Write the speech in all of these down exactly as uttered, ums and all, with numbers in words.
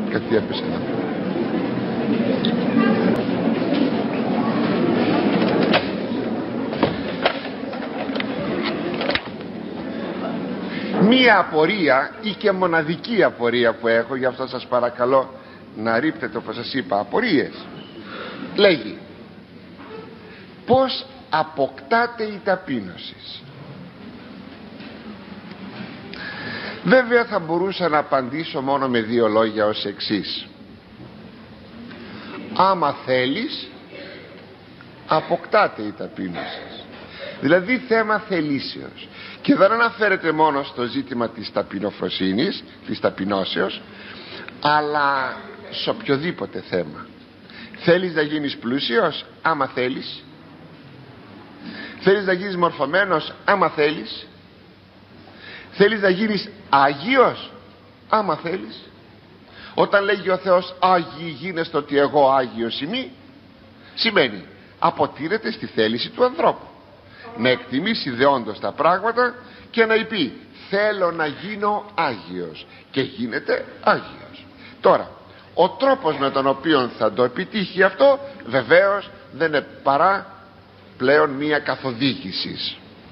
Κάτι έπεσε εδώ. Μία απορία ή και μοναδική απορία που έχω, γι' αυτό σας παρακαλώ να ρίπτετε, όπως σας είπα, απορίες. Λέγει, πώς αποκτάται η ταπείνωση? Βέβαια θα μπορούσα να απαντήσω μόνο με δύο λόγια ως εξής. Άμα θέλεις, αποκτάται η ταπείνωση. Δηλαδή θέμα θελήσεως. Και δεν αναφέρεται μόνο στο ζήτημα της ταπεινοφροσύνης, της ταπεινώσεως, αλλά σε οποιοδήποτε θέμα. Θέλεις να γίνεις πλούσιος? Άμα θέλεις. Θέλεις να γίνεις μορφωμένος? Άμα θέλεις. Θέλεις να γίνεις Άγιος? Άμα θέλεις. Όταν λέγει ο Θεός Άγιοι γίνεστε ότι εγώ Άγιος είμαι, σημαίνει αποτείνεται στη θέληση του ανθρώπου να εκτιμήσει δεόντως τα πράγματα και να πει θέλω να γίνω Άγιος, και γίνεται Άγιος. Τώρα ο τρόπος με τον οποίο θα το επιτύχει αυτό βεβαίως δεν είναι παρά πλέον μία καθοδήγηση.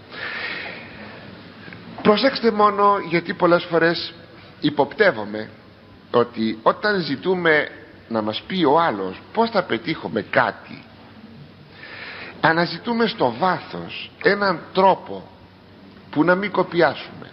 Προσέξτε μόνο, γιατί πολλές φορές υποπτεύομαι ότι όταν ζητούμε να μας πει ο άλλος πώς θα πετύχουμε κάτι, αναζητούμε στο βάθος έναν τρόπο που να μην κοπιάσουμε.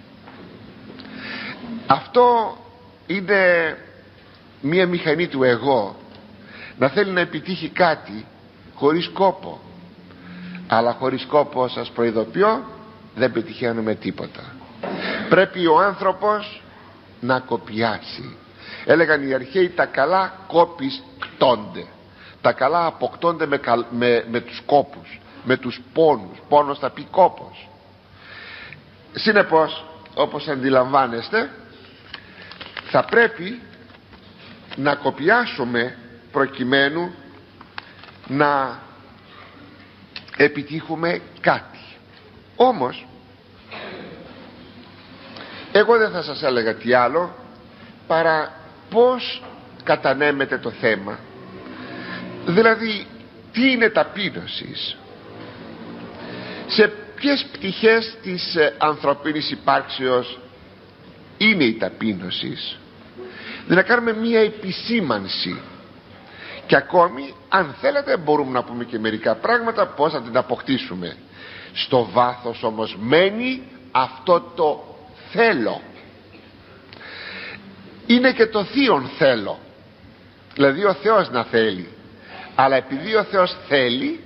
Αυτό είναι μία μηχανή του εγώ, να θέλει να επιτύχει κάτι χωρίς κόπο. Αλλά χωρίς κόπο, σας προειδοποιώ, δεν πετυχαίνουμε τίποτα. Πρέπει ο άνθρωπος να κοπιάσει. Έλεγαν οι αρχαίοι, τα καλά κόπης κτώνται. Τα καλά αποκτώνται με, με, με τους κόπους, με τους πόνους. Πόνος θα πει κόπος. Συνεπώς, όπως αντιλαμβάνεστε, θα πρέπει να κοπιάσουμε προκειμένου να επιτύχουμε κάτι. Όμως εγώ δεν θα σας έλεγα τι άλλο παρά πώς κατανέμεται το θέμα. Δηλαδή τι είναι ταπείνωση, σε ποιες πτυχές της ανθρωπίνης υπάρξεως είναι η ταπείνωση. Δηλαδή να κάνουμε μία επισήμανση, και ακόμη αν θέλετε μπορούμε να πούμε και μερικά πράγματα πώς θα την αποκτήσουμε. Στο βάθος όμως μένει αυτό το θέλω. Είναι και το θείον θέλω, δηλαδή ο Θεός να θέλει. Αλλά επειδή ο Θεός θέλει,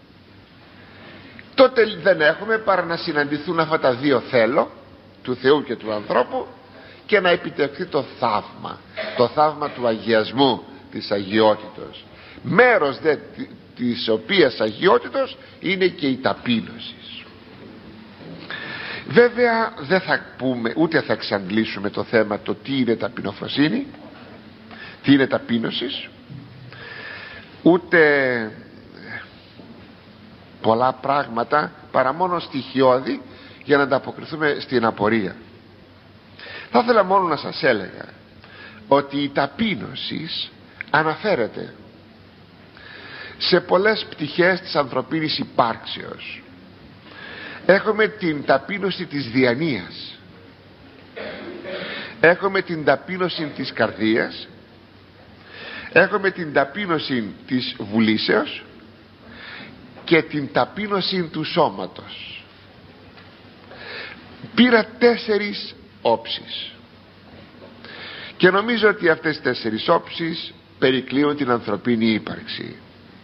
τότε δεν έχουμε παρά να συναντηθούν αυτά τα δύο θέλω, του Θεού και του ανθρώπου, και να επιτευχθεί το θαύμα, το θαύμα του αγιασμού, της αγιότητος. Μέρος δε της οποίας αγιότητος είναι και η ταπείνωση. Βέβαια δεν θα πούμε ούτε θα εξαντλήσουμε το θέμα το τι είναι ταπεινοφροσύνη, τι είναι ταπείνωση, ούτε πολλά πράγματα παρά μόνο στοιχειώδη για να ανταποκριθούμε στην απορία. Θα ήθελα μόνο να σας έλεγα ότι η ταπείνωση αναφέρεται σε πολλές πτυχές της ανθρωπίνης υπάρξεως. Έχουμε την ταπείνωση της διανοίας, έχουμε την ταπείνωση της καρδίας, έχουμε την ταπείνωση της βουλήσεως και την ταπείνωση του σώματος. Πήρα τέσσερις όψεις και νομίζω ότι αυτές οι τέσσερις όψεις περικλείουν την ανθρωπίνη ύπαρξη.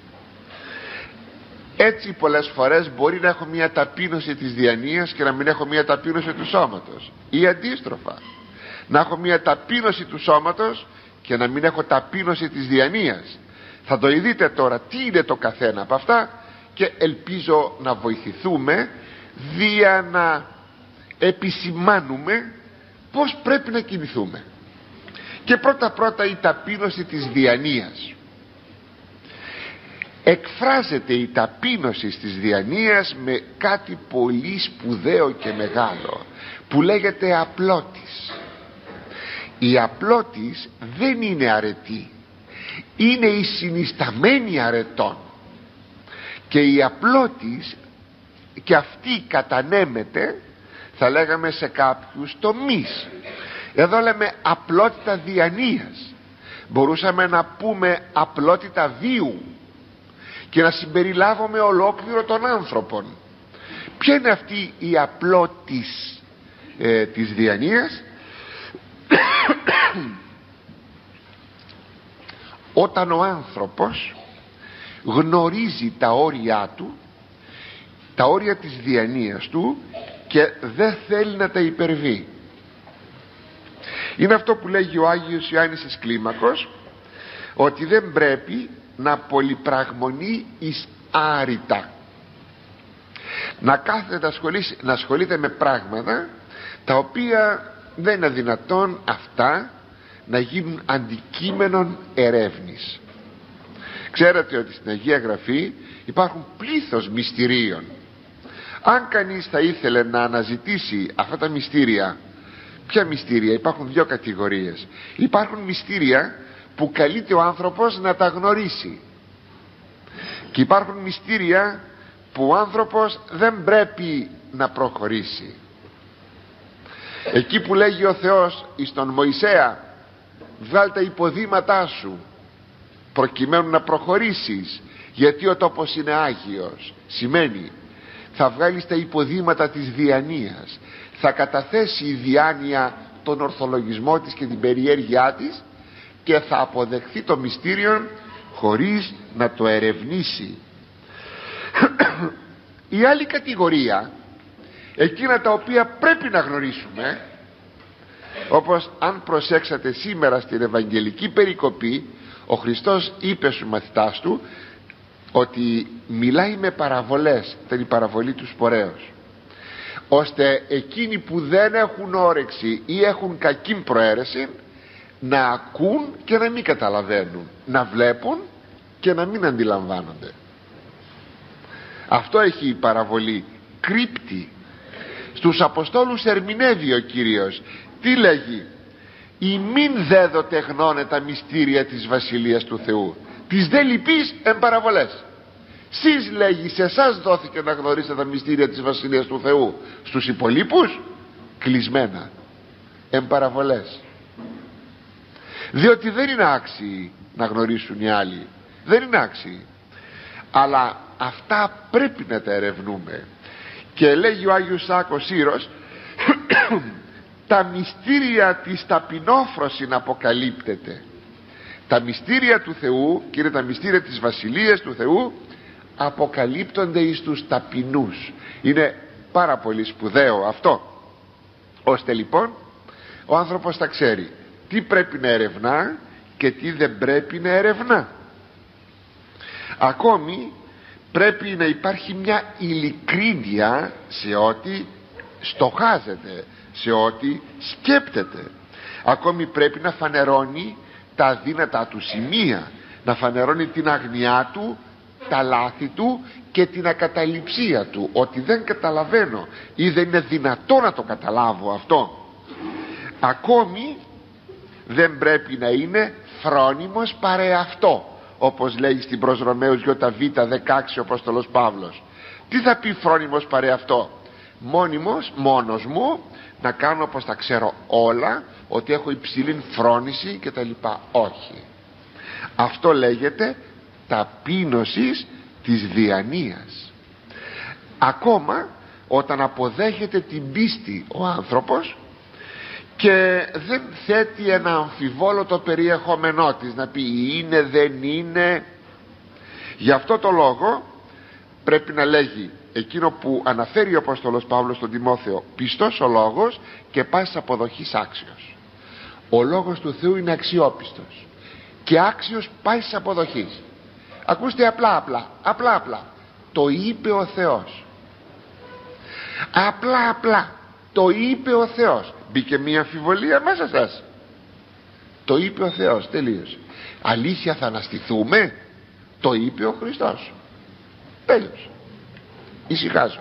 Έτσι πολλές φορές μπορεί να έχω μια ταπείνωση της διανοίας και να μην έχω μια ταπείνωση του σώματος, ή αντίστροφα να έχω μια ταπείνωση του σώματος και να μην έχω ταπείνωση της διανοίας. Θα το δείτε τώρα τι είναι το καθένα από αυτά, και ελπίζω να βοηθηθούμε δια να επισημάνουμε πως πρέπει να κινηθούμε. Και πρώτα πρώτα η ταπείνωση της διανοίας. Εκφράζεται η ταπείνωση της διανοίας με κάτι πολύ σπουδαίο και μεγάλο που λέγεται απλότης. η απλότης δεν είναι αρετή, είναι η συνισταμένη αρετών, και η απλότης και αυτή κατανέμεται, θα λέγαμε, σε κάποιους τομείς. Εδώ λέμε απλότητα διανοίας, μπορούσαμε να πούμε απλότητα βίου και να συμπεριλάβουμε ολόκληρο τον άνθρωπον. Ποια είναι αυτή η απλότης ε, της διανοίας? Όταν ο άνθρωπος γνωρίζει τα όρια του, τα όρια της διανοίας του, και δεν θέλει να τα υπερβεί. Είναι αυτό που λέγει ο Άγιος Ιωάννης εις Κλίμακος, ότι δεν πρέπει να πολυπραγμονεί εις άρρητα, να κάθεται να, να ασχολείται με πράγματα τα οποία δεν είναι δυνατόν αυτά να γίνουν αντικείμενον ερεύνης. Ξέρετε ότι στην Αγία Γραφή υπάρχουν πλήθος μυστηρίων. Αν κανείς θα ήθελε να αναζητήσει αυτά τα μυστήρια, ποια μυστήρια? Υπάρχουν δύο κατηγορίες. Υπάρχουν μυστήρια που καλείται ο άνθρωπος να τα γνωρίσει, και υπάρχουν μυστήρια που ο άνθρωπος δεν πρέπει να προχωρήσει. Εκεί που λέγει ο Θεός εις τον Μωυσέα, βγάλ τα υποδήματά σου προκειμένου να προχωρήσεις, γιατί ο τόπος είναι Άγιος, σημαίνει θα βγάλεις τα υποδήματα της διανοίας, θα καταθέσει η διάνοια τον ορθολογισμό της και την περιέργειά της, και θα αποδεχθεί το μυστήριο χωρίς να το ερευνήσει. Η άλλη κατηγορία, εκείνα τα οποία πρέπει να γνωρίσουμε, όπως αν προσέξατε σήμερα στην Ευαγγελική περικοπή, ο Χριστός είπε στους μαθητάς του ότι μιλάει με παραβολές, ήταν η παραβολή του σπορέως, ώστε εκείνοι που δεν έχουν όρεξη ή έχουν κακή προαίρεση να ακούν και να μην καταλαβαίνουν, να βλέπουν και να μην αντιλαμβάνονται. Αυτό έχει η παραβολή, κρύπτει. Στους Αποστόλους ερμηνεύει ο Κύριος. Τι λέγει? «Ημίν δέδοτε γνώνε τα μυστήρια της Βασιλείας του Θεού, τις δε λυπείς εν παραβολές». Σεις, λέγει, σε εσάς δόθηκε να γνωρίσετε τα μυστήρια της Βασιλείας του Θεού, στους υπολείπους κλεισμένα, εν παραβολές. Διότι δεν είναι άξιοι να γνωρίσουν οι άλλοι, δεν είναι άξιοι, αλλά αυτά πρέπει να τα ερευνούμε. Και λέγει ο Άγιος Σάκος Σύρος τα μυστήρια της ταπεινόφροσιν αποκαλύπτεται. Τα μυστήρια του Θεού, και είναι τα μυστήρια της Βασιλείας του Θεού, αποκαλύπτονται εις τους ταπεινούς. Είναι πάρα πολύ σπουδαίο αυτό, ώστε λοιπόν ο άνθρωπος θα ξέρει τι πρέπει να ερευνά και τι δεν πρέπει να ερευνά. Ακόμη πρέπει να υπάρχει μια ειλικρίνεια σε ό,τι στοχάζεται, σε ό,τι σκέπτεται. Ακόμη πρέπει να φανερώνει τα αδύνατα του σημεία, να φανερώνει την αγνοιά του, τα λάθη του και την ακαταληψία του, ότι δεν καταλαβαίνω ή δεν είναι δυνατό να το καταλάβω αυτό. Ακόμη δεν πρέπει να είναι φρόνιμος παρεαυτό, όπως λέει στην προς Ρωμαίους ΙΒ δεκαέξι ο Απόστολος Παύλος. Τι θα πει φρόνιμος παρεαυτό? Μόνιμος, μόνος μου, να κάνω όπως τα ξέρω όλα, ότι έχω υψηλή φρόνηση και τα λοιπά. Όχι. Αυτό λέγεται ταπείνωσης της διανοίας. Ακόμα όταν αποδέχεται την πίστη ο άνθρωπος και δεν θέτει ένα αμφιβόλωτο περιεχόμενό της, να πει είναι, δεν είναι, γι' αυτό το λόγο πρέπει να λέγει εκείνο που αναφέρει ο Απόστολος Παύλος στον Τιμόθεο: πιστός ο λόγος και πάσης αποδοχής άξιος. Ο λόγος του Θεού είναι αξιόπιστος και άξιος πάσης αποδοχής. Ακούστε, απλά απλά απλά απλά το είπε ο Θεός, απλά απλά το είπε ο Θεός. Μπήκε μία αμφιβολία μέσα σας? Το είπε ο Θεός, τελείωσε. Αλήθεια θα αναστηθούμε? Το είπε ο Χριστός, τέλειωσε, ησυχάζω.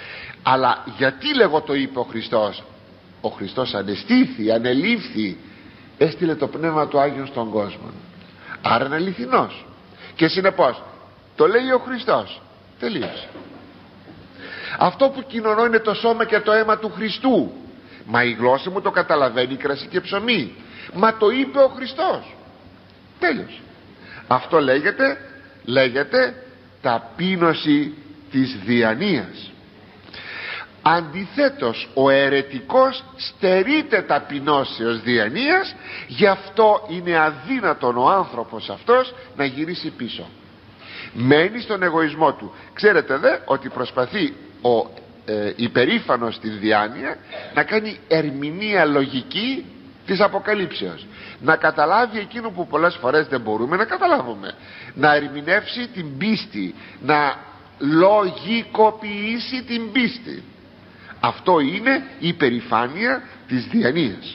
Αλλά γιατί λέγω το είπε ο Χριστός? Ο Χριστός ανεστήθη, ανελήφθη έστειλε το Πνεύμα του Άγιου στον κόσμο. Άρα είναι αληθινός, και συνεπώς το λέει ο Χριστός. Τελείωσε. Αυτό που κοινωνώ είναι το σώμα και το αίμα του Χριστού. Μα η γλώσσα μου το καταλαβαίνει κρασί και ψωμί. Μα το είπε ο Χριστός. Τέλειωσε. Αυτό λέγεται, λέγεται ταπείνωση της διανοίας. Αντιθέτως, ο αιρετικός στερείται ταπεινώσεως διανοίας, γι' αυτό είναι αδύνατον ο άνθρωπος αυτός να γυρίσει πίσω. Μένει στον εγωισμό του. Ξέρετε δε ότι προσπαθεί ο ε, υπερήφανος στη διάνοια να κάνει ερμηνεία λογική της Αποκαλύψεως, να καταλάβει εκείνο που πολλές φορές δεν μπορούμε να καταλάβουμε, να ερμηνεύσει την πίστη, να λογικοποιήσει την πίστη. Αυτό είναι η υπερηφάνεια της διανοίας.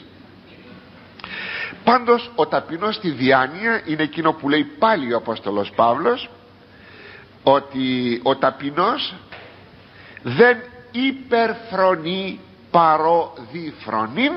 Πάντως ο ταπεινός στη διάνοια είναι εκείνο που λέει πάλι ο Απόστολος Παύλος, ότι ο ταπεινός δεν υπερφρονεί παροδιφρονήν,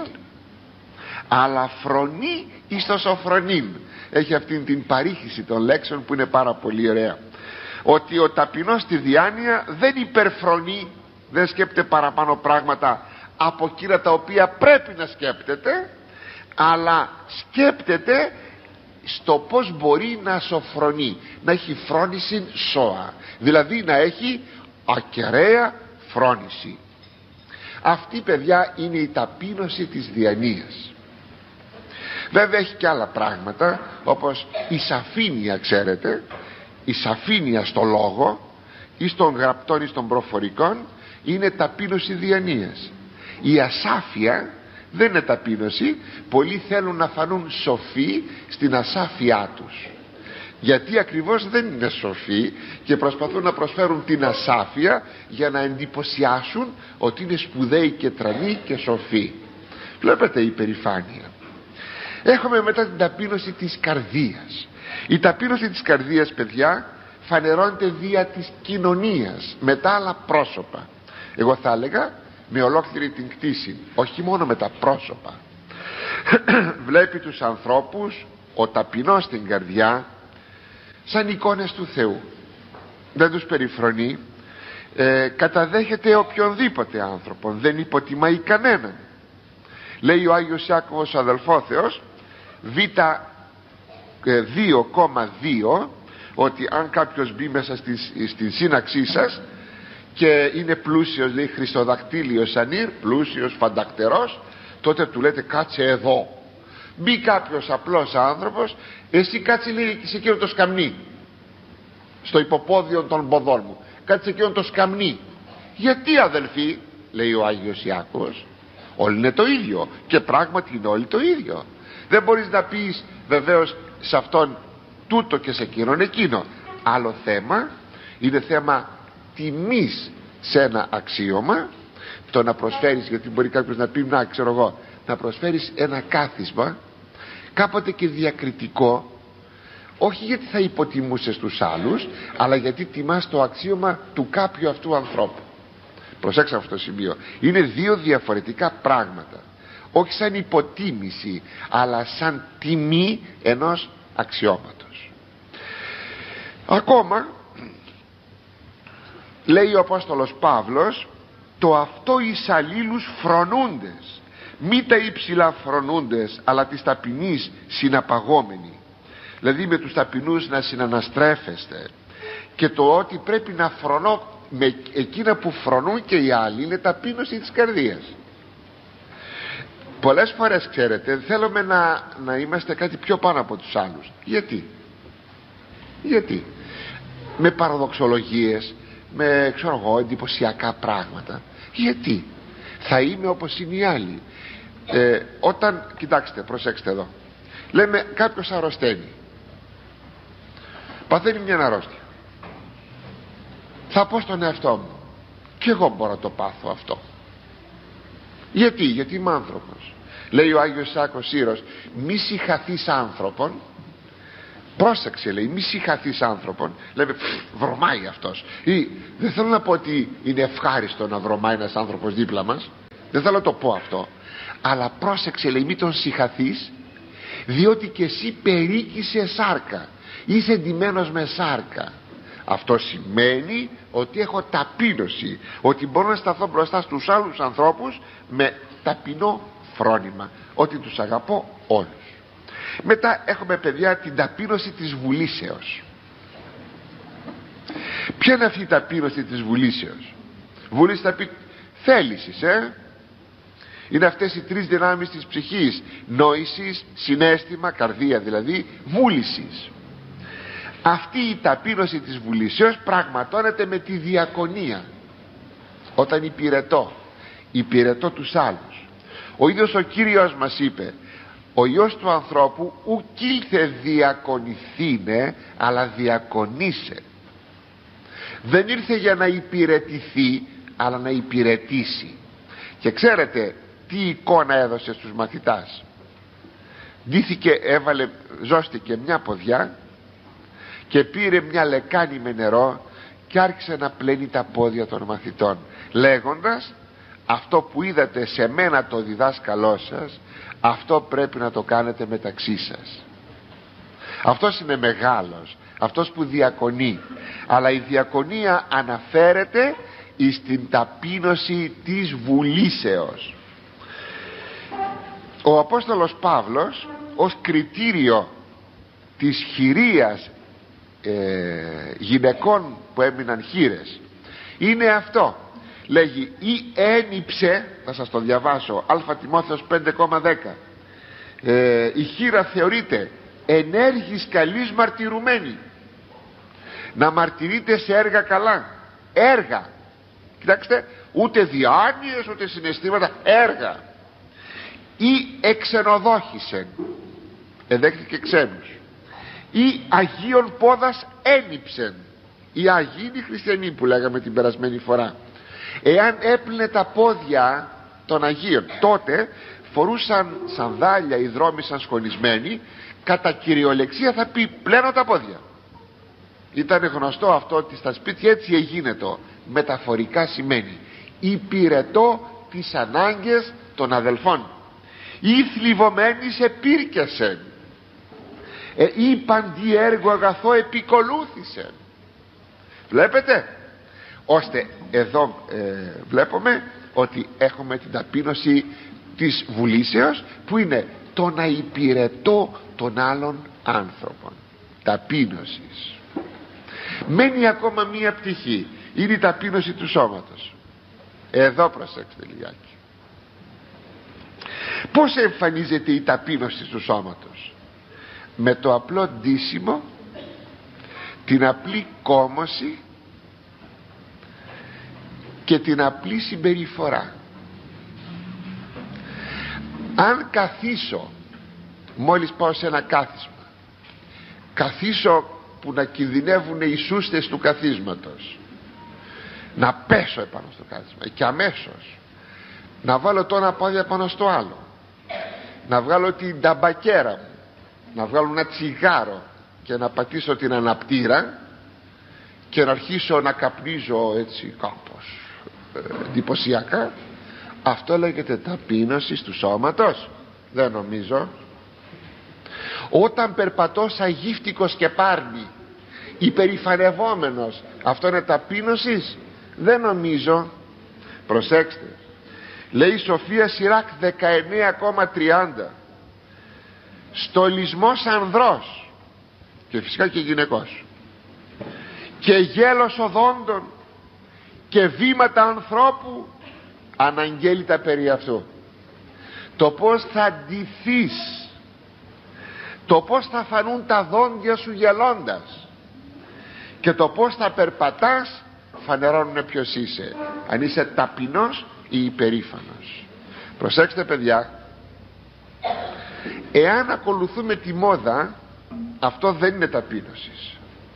αλλά φρονεί εις το σοφρονήν. Έχει αυτήν την παρήχηση των λέξεων που είναι πάρα πολύ ωραία, ότι ο ταπεινός στη διάνοια δεν υπερφρονεί, δεν σκέπτεται παραπάνω πράγματα από εκείνα τα οποία πρέπει να σκέπτεται, αλλά σκέπτεται στο πως μπορεί να σοφρονεί, να έχει φρόνηση σώα, δηλαδή να έχει ακεραία φρόνηση. Αυτή, παιδιά, είναι η ταπείνωση της διανοίας. Βέβαια έχει και άλλα πράγματα, όπως η σαφήνεια, ξέρετε, η σαφήνεια στο λόγο ή στον γραπτών ή στον προφορικών είναι ταπείνωση διανοίας. Η ασάφεια δεν είναι ταπείνωση. Πολλοί θέλουν να φανούν σοφοί στην ασάφειά τους, γιατί ακριβώς δεν είναι σοφοί και προσπαθούν να προσφέρουν την ασάφεια για να εντυπωσιάσουν ότι είναι σπουδαίοι και τρανοί και σοφοί. Βλέπετε η υπερηφάνεια. Έχουμε μετά την ταπείνωση της καρδίας. Η ταπείνωση της καρδίας, παιδιά, φανερώνεται δια της κοινωνίας με τα άλλα πρόσωπα. Εγώ θα έλεγα με ολόκληρη την κτήση, όχι μόνο με τα πρόσωπα. Βλέπει τους ανθρώπους ο ταπεινός στην καρδιά σαν εικόνες του Θεού. Δεν τους περιφρονεί, ε, καταδέχεται οποιονδήποτε άνθρωπο, δεν υποτιμάει κανέναν. Λέει ο Άγιος Ιάκωβος ο αδελφόθεος Β δύο κόμμα δύο ότι αν κάποιος μπει μέσα στη, στη σύναξή σας και είναι πλούσιος, λέει, χριστοδακτήλιος ανήρ, πλούσιος, φαντακτερός, τότε του λέτε κάτσε εδώ. Μπει κάποιος απλός άνθρωπος, εσύ κάτσε, λέει, σε εκείνο το σκαμνί, στο υποπόδιο των ποδών μου, κάτσε εκείνο το σκαμνί. Γιατί, αδελφοί, λέει ο Άγιος Ιάκωβος, όλοι είναι το ίδιο, και πράγματι είναι όλοι το ίδιο. Δεν μπορείς να πεις βεβαίως σε αυτόν τούτο και σε εκείνον εκείνο. Άλλο θέμα είναι θέμα τιμής σε ένα αξίωμα, το να προσφέρεις, γιατί μπορεί κάποιος να πει, να ξέρω εγώ, να προσφέρεις ένα κάθισμα κάποτε και διακριτικό, όχι γιατί θα υποτιμούσες τους άλλους, αλλά γιατί τιμάς το αξίωμα του κάποιου αυτού ανθρώπου. Προσέξτε αυτό το σημείο, είναι δύο διαφορετικά πράγματα, όχι σαν υποτίμηση, αλλά σαν τιμή ενός αξιώματος. Ακόμα λέει ο Απόστολος Παύλος, το αυτό εις αλλήλους φρονούντες, μη τα υψηλά φρονούντες, αλλά της ταπεινής συναπαγόμενοι. Δηλαδή με τους ταπεινούς να συναναστρέφεστε, και το ότι πρέπει να φρονώ με εκείνα που φρονούν και οι άλλοι είναι ταπείνωση της καρδίας. Πολλές φορές, ξέρετε, θέλουμε να, να είμαστε κάτι πιο πάνω από τους άλλους. Γιατί γιατί με παραδοξολογίες, με ξέρω εγώ εντυπωσιακά πράγματα. Γιατί θα είμαι όπως είναι οι άλλοι. ε, Όταν, κοιτάξτε, προσέξτε εδώ, λέμε κάποιος αρρωσταίνει, παθαίνει μια αρρώστια. Θα πω στον εαυτό μου, και εγώ μπορώ να το πάθω αυτό. Γιατί, γιατί είμαι άνθρωπος. Λέει ο Άγιος Σάκος Σύρος, μη συγχαθείς άνθρωπον. Πρόσεξε, λέει, μη συγχαθείς άνθρωπον. Λέμε, βρωμάει αυτός. Ή δεν θέλω να πω ότι είναι ευχάριστο να βρωμάει ένας άνθρωπος δίπλα μας, δεν θέλω να το πω αυτό, αλλά πρόσεξε, λέει, μη τον συγχαθείς, διότι και εσύ περίκησε σάρκα, είσαι ντυμένος με σάρκα. Αυτό σημαίνει ότι έχω ταπείνωση, ότι μπορώ να σταθώ μπροστά στους άλλους ανθρώπους με ταπεινό φρόνημα, ότι τους αγαπώ όλους. Μετά έχουμε, παιδιά, την ταπείνωση της βουλήσεως. Ποια είναι αυτή η ταπείνωση της βουλήσεως? Βούληση θα πει θέλησης, ε? Είναι αυτές οι τρεις δυνάμεις της ψυχής: νόησης, συναίσθημα, καρδία δηλαδή, βούλησης. Αυτή η ταπείνωση της βουλήσεως πραγματώνεται με τη διακονία. Όταν υπηρετώ, υπηρετώ τους άλλους. Ο ίδιος ο Κύριος μας είπε: ο Υιός του ανθρώπου ουκ ήλθε διακονηθήνε, αλλά διακονήσε. Δεν ήρθε για να υπηρετηθεί, αλλά να υπηρετήσει. Και ξέρετε τι εικόνα έδωσε στους μαθητάς? Ντύθηκε, έβαλε, ζώστηκε μια ποδιά και πήρε μια λεκάνη με νερό και άρχισε να πλένει τα πόδια των μαθητών, λέγοντας: αυτό που είδατε σε μένα το διδάσκαλό σας, αυτό πρέπει να το κάνετε μεταξύ σας. Αυτός είναι μεγάλος, αυτός που διακονεί. Αλλά η διακονία αναφέρεται στην ταπείνωση της βουλήσεως. Ο Απόστολος Παύλος, ως κριτήριο της χειρίας ε, γυναικών που έμειναν χήρες, είναι αυτό. Λέγει: ή ένυψε, θα σας το διαβάσω, Α Τιμόθεος πέντε δέκα, ε, η χήρα θεωρείται ενέργης καλής μαρτυρουμένη, να μαρτυρείτε σε έργα καλά. Έργα, κοιτάξτε, ούτε διάνοιες ούτε συναισθήματα, έργα. Ή εξενοδόχησεν, εδέχθηκε ξένους. Ή αγίων πόδας ένυψεν. Οι Άγιοι είναι οι χριστιανοί που λέγαμε την περασμένη φορά. Εάν έπλυνε τα πόδια των Αγίων, τότε φορούσαν σανδάλια ή δρόμησαν σχολισμένοι, κατά κυριολεξία θα πει πλένω τα πόδια. Ήταν γνωστό αυτό ότι στα σπίτια έτσι εγίνετο. Μεταφορικά σημαίνει υπηρετώ τις ανάγκες των αδελφών. Ή θλιβωμένοι σε πύρκεσεν, ε, ή παντί έργο αγαθό επικολούθησεν. Βλέπετε, ώστε εδώ ε, βλέπουμε ότι έχουμε την ταπείνωση της βουλήσεως, που είναι το να υπηρετώ των άλλων άνθρωπων. Ταπείνωσης. Μένει ακόμα μία πτυχή, είναι η ταπείνωση του σώματος. Εδώ προσέξτε λιγάκι. Πώς εμφανίζεται η ταπείνωση του σώματος? Με το απλό ντύσιμο, την απλή κόμωση και την απλή συμπεριφορά. Αν καθίσω, μόλις πάω σε ένα κάθισμα, καθίσω που να κινδυνεύουν οι σούστες του καθίσματος, να πέσω επάνω στο κάθισμα και αμέσως να βάλω το ένα πόδι πάνω στο άλλο, να βγάλω την ταμπακέρα μου, να βγάλω ένα τσιγάρο και να πατήσω την αναπτήρα και να αρχίσω να καπνίζω έτσι κάπως ε, εντυπωσιακά, αυτό λέγεται ταπείνωση του σώματος? Δεν νομίζω. Όταν περπατώ σαν γύφτικος και πάρνη, υπερηφανευόμενος, αυτό είναι ταπείνωσης? Δεν νομίζω. Προσέξτε, λέει η Σοφία Σιράκ δεκαεννέα τριάντα, στολισμός ανδρός και φυσικά και γυναικός και γέλος οδόντων και βήματα ανθρώπου αναγγέλει τα περί αυτού. Το πως θα ντυθείς, το πως θα φανούν τα δόντια σου γελώντας και το πως θα περπατάς φανερώνουν ποιος είσαι, αν είσαι ταπεινός ή υπερήφανος. Προσέξτε παιδιά, εάν ακολουθούμε τη μόδα, αυτό δεν είναι ταπείνωσης.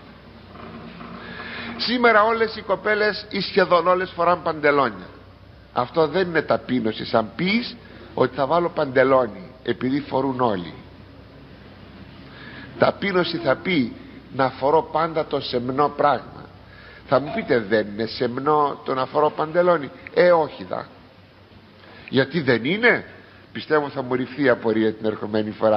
Σήμερα όλες οι κοπέλες ή σχεδόν όλες φοράν παντελόνια. Αυτό δεν είναι ταπείνωση. Αν πεις ότι θα βάλω παντελόνι επειδή φορούν όλοι, ταπείνωση θα πει να φορώ πάντα το σεμνό πράγμα. Θα μου πείτε, δεν είναι σεμνό το να φορώ παντελόνι? Ε όχι δα. Γιατί δεν είναι? Πιστεύω θα μου ρηφθεί η απορία την ερχομένη φορά.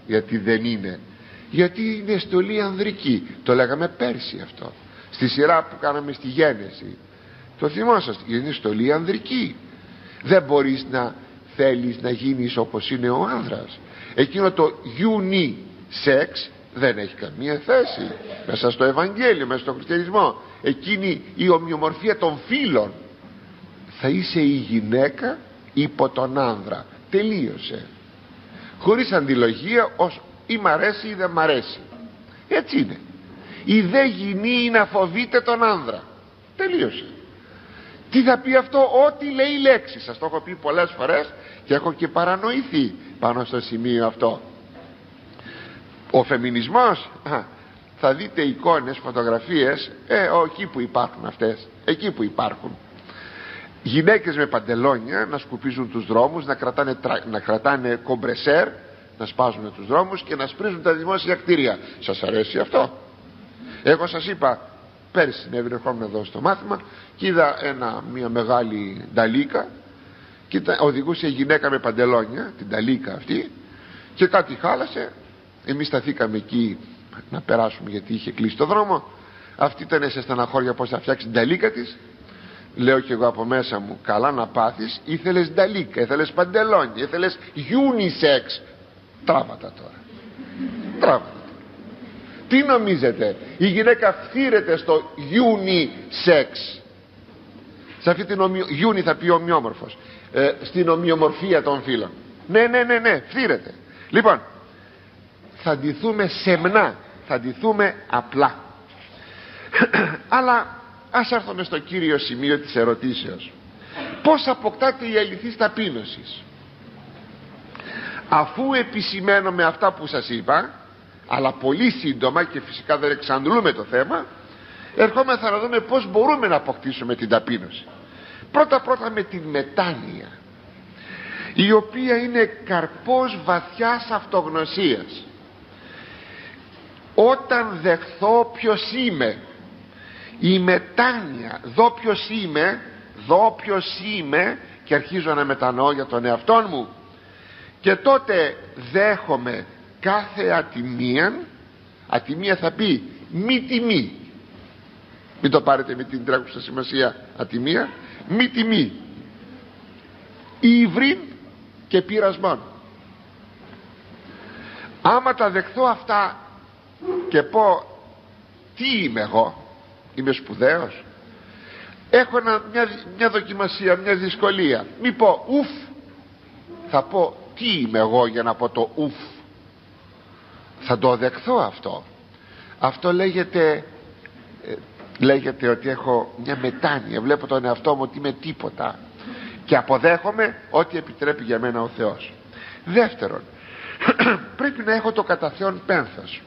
Γιατί δεν είναι? Γιατί είναι στολή ανδρική. Το λέγαμε πέρσι αυτό στη σειρά που κάναμε στη Γένεση. Το θυμόσαστε? Είναι στολή ανδρική. Δεν μπορείς να θέλεις να γίνεις όπως είναι ο άνδρας. Εκείνο το unisex δεν έχει καμία θέση μέσα στο Ευαγγέλιο, μέσα στο χριστιανισμό. Εκείνη η ομοιομορφία των φύλων. Θα είσαι η γυναίκα υπό τον άνδρα. Τελείωσε. Χωρίς αντιλογία, ως ή μ' αρέσει ή δεν μ' αρέσει. Έτσι είναι. Η δε γυνή να φοβείται τον άνδρα. Τελείωσε. Τι θα πει αυτό? Ό,τι λέει η λέξη. Σας το έχω πει πολλές φορές και έχω και παρανοηθεί πάνω στο σημείο αυτό. Ο φεμινισμός, α, θα δείτε εικόνες, φωτογραφίες, ε, εκεί που υπάρχουν αυτές, εκεί που υπάρχουν, γυναίκες με παντελόνια να σκουπίζουν τους δρόμους, να κρατάνε, να κρατάνε κομπρεσέρ, να σπάζουν τους δρόμους και να σπρίζουν τα δημόσια κτίρια. Σας αρέσει αυτό? Εγώ σας είπα, πέρσι συνέβη, ερχόμουν εδώ στο μάθημα και είδα ένα, μια μεγάλη νταλίκα και οδηγούσε γυναίκα με παντελόνια, την νταλίκα αυτή, και κάτι χάλασε. Εμείς σταθήκαμε εκεί να περάσουμε γιατί είχε κλείσει το δρόμο. Αυτή ήταν σε στεναχώρια πως θα φτιάξει την νταλίκα της. Λέω κι εγώ από μέσα μου, καλά να πάθεις, ήθελες νταλίκα, ήθελες παντελόνια, ήθελες unisex. Τράβατα τώρα. Τράβατα. Τι νομίζετε? Η γυναίκα φτύρεται στο unisex. Σε αυτή την ομοιο... uni θα πει ομοιόμορφος, ε, στην ομοιομορφία των φύλων. Ναι, ναι, ναι, ναι, φτύρεται. Λοιπόν, θα ντυθούμε σεμνά, θα ντυθούμε απλά. Αλλά ας έρθουμε στο κύριο σημείο της ερωτήσεως. Πώς αποκτάται η αληθής ταπείνωση? Αφού επισημαίνω με αυτά που σας είπα, αλλά πολύ σύντομα και φυσικά δεν εξαντλούμε το θέμα, ερχόμεθα να δούμε πώς μπορούμε να αποκτήσουμε την ταπείνωση. Πρώτα πρώτα με την μετάνοια, η οποία είναι καρπός βαθιάς αυτογνωσίας. Όταν δεχθώ ποιος είμαι, η μετάνοια, δω ποιος είμαι, δω ποιος είμαι και αρχίζω να μετανοώ για τον εαυτό μου, και τότε δέχομαι κάθε ατιμία. Ατιμία θα πει μη τιμή, μην το πάρετε με την τρέχουσα σημασία ατιμία, μη τιμή, ύβριν και πειρασμόν. Άμα τα δεχθώ αυτά και πω τι είμαι εγώ, είμαι σπουδαίος, έχω ένα, μια, μια δοκιμασία, μια δυσκολία, μη πω ουφ, θα πω τι είμαι εγώ για να πω το ουφ. Θα το δεχθώ αυτό. Αυτό λέγεται ε, λέγεται ότι έχω μια μετάνοια, βλέπω τον εαυτό μου ότι είμαι τίποτα και αποδέχομαι ό,τι επιτρέπει για μένα ο Θεός. Δεύτερον, πρέπει να έχω το καταθέον πένθος.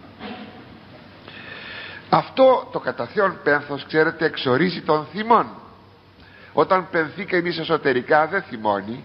Αυτό το καταθέον πένθος, ξέρετε, εξορίζει τον θυμόν. Όταν πενθεί κανείς εσωτερικά δεν θυμώνει.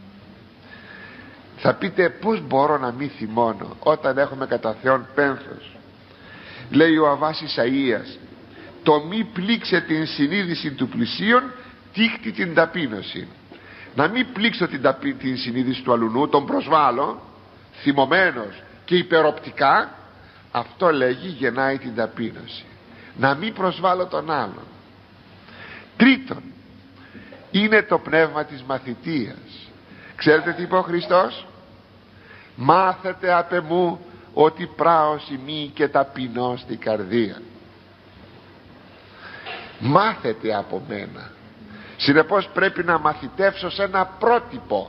Θα πείτε πώς μπορώ να μην θυμώνω όταν έχουμε καταθέον πένθος? Λέει ο Αββάς Ισαΐας, το μη πλήξε την συνείδηση του πλησίον τύχτη την ταπείνωση. Να μην πλήξω την, ταπεί, την συνείδηση του αλουνού, τον προσβάλλω θυμωμένος και υπεροπτικά, αυτό λέγει γεννάει την ταπείνωση. Να μην προσβάλλω τον άλλον. Τρίτον, είναι το πνεύμα της μαθητείας. Ξέρετε τι είπε ο Χριστός? Μάθετε απ' εμού ότι πράος ημί και ταπεινώ στην καρδία. Μάθετε από μένα. Συνεπώς πρέπει να μαθητεύσω σε ένα πρότυπο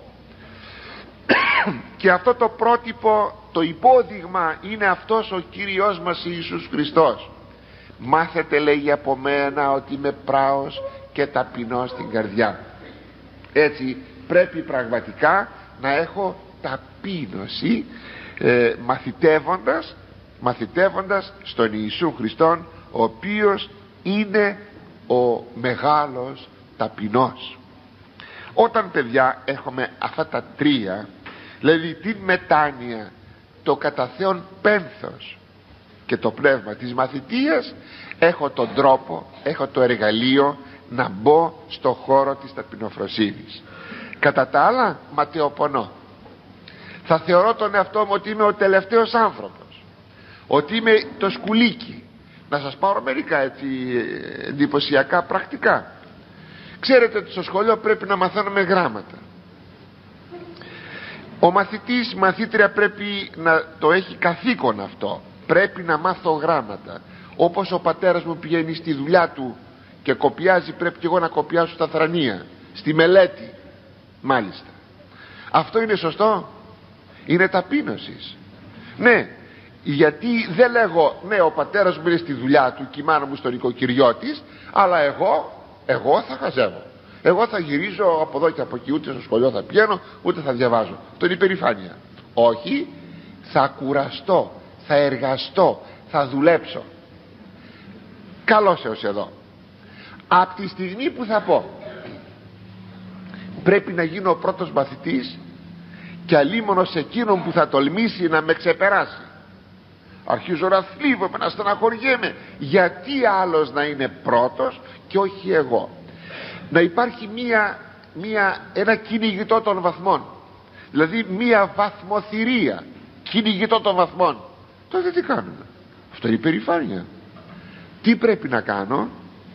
και αυτό το πρότυπο, το υπόδειγμα, είναι αυτός ο Κύριος μας Ιησούς Χριστός. Μάθετε, λέγει, από μένα ότι είμαι πράος και ταπεινώ στην καρδιά. Έτσι πρέπει πραγματικά να έχω ταπείνωση, ε, μαθητεύοντας μαθητεύοντας στον Ιησού Χριστόν, ο οποίος είναι ο μεγάλος ταπεινός. Όταν, παιδιά, έχουμε αυτά τα τρία, δηλαδή την μετάνοια, το καταθέον πένθος και το πνεύμα της μαθητείας, έχω τον τρόπο, έχω το εργαλείο να μπω στο χώρο της ταπεινοφροσύνης. Κατά τα άλλα ματαιοπονώ. Θα θεωρώ τον εαυτό μου ότι είμαι ο τελευταίος άνθρωπος, ότι είμαι το σκουλίκι. Να σας πάρω μερικά έτσι εντυπωσιακά πρακτικά. Ξέρετε ότι στο σχολείο πρέπει να μαθαίνουμε γράμματα. Ο μαθητής, η μαθήτρια πρέπει να το έχει καθήκον αυτό. Πρέπει να μάθω γράμματα. Όπως ο πατέρας μου πηγαίνει στη δουλειά του και κοπιάζει, πρέπει και εγώ να κοπιάσω στα θρανία, στη μελέτη. Μάλιστα. Αυτό είναι σωστό? Είναι ταπείνωσης. Ναι, γιατί δεν λέγω ναι, ο πατέρας μου είναι στη δουλειά του και η μάνα μου στο νοικοκυριό της, αλλά εγώ, εγώ θα χαζεύω. Εγώ θα γυρίζω από εδώ και από εκεί, ούτε στο σχολείο θα πηγαίνω, ούτε θα διαβάζω. Αυτό είναι υπερηφάνεια. Όχι, θα κουραστώ, θα εργαστώ, θα δουλέψω. Καλώς έως εδώ. Από τη στιγμή που θα πω πρέπει να γίνω ο πρώτος μαθητής, και αλίμονος εκείνον που θα τολμήσει να με ξεπεράσει, αρχίζω να θλίβομαι, να στεναχωριέμαι. Γιατί άλλος να είναι πρώτος και όχι εγώ? Να υπάρχει μία, μία, ένα κυνηγητό των βαθμών, δηλαδή μία βαθμοθυρία, κυνηγητό των βαθμών. Τότε τι κάνουμε? Αυτό είναι υπερηφάνεια. Τι πρέπει να κάνω?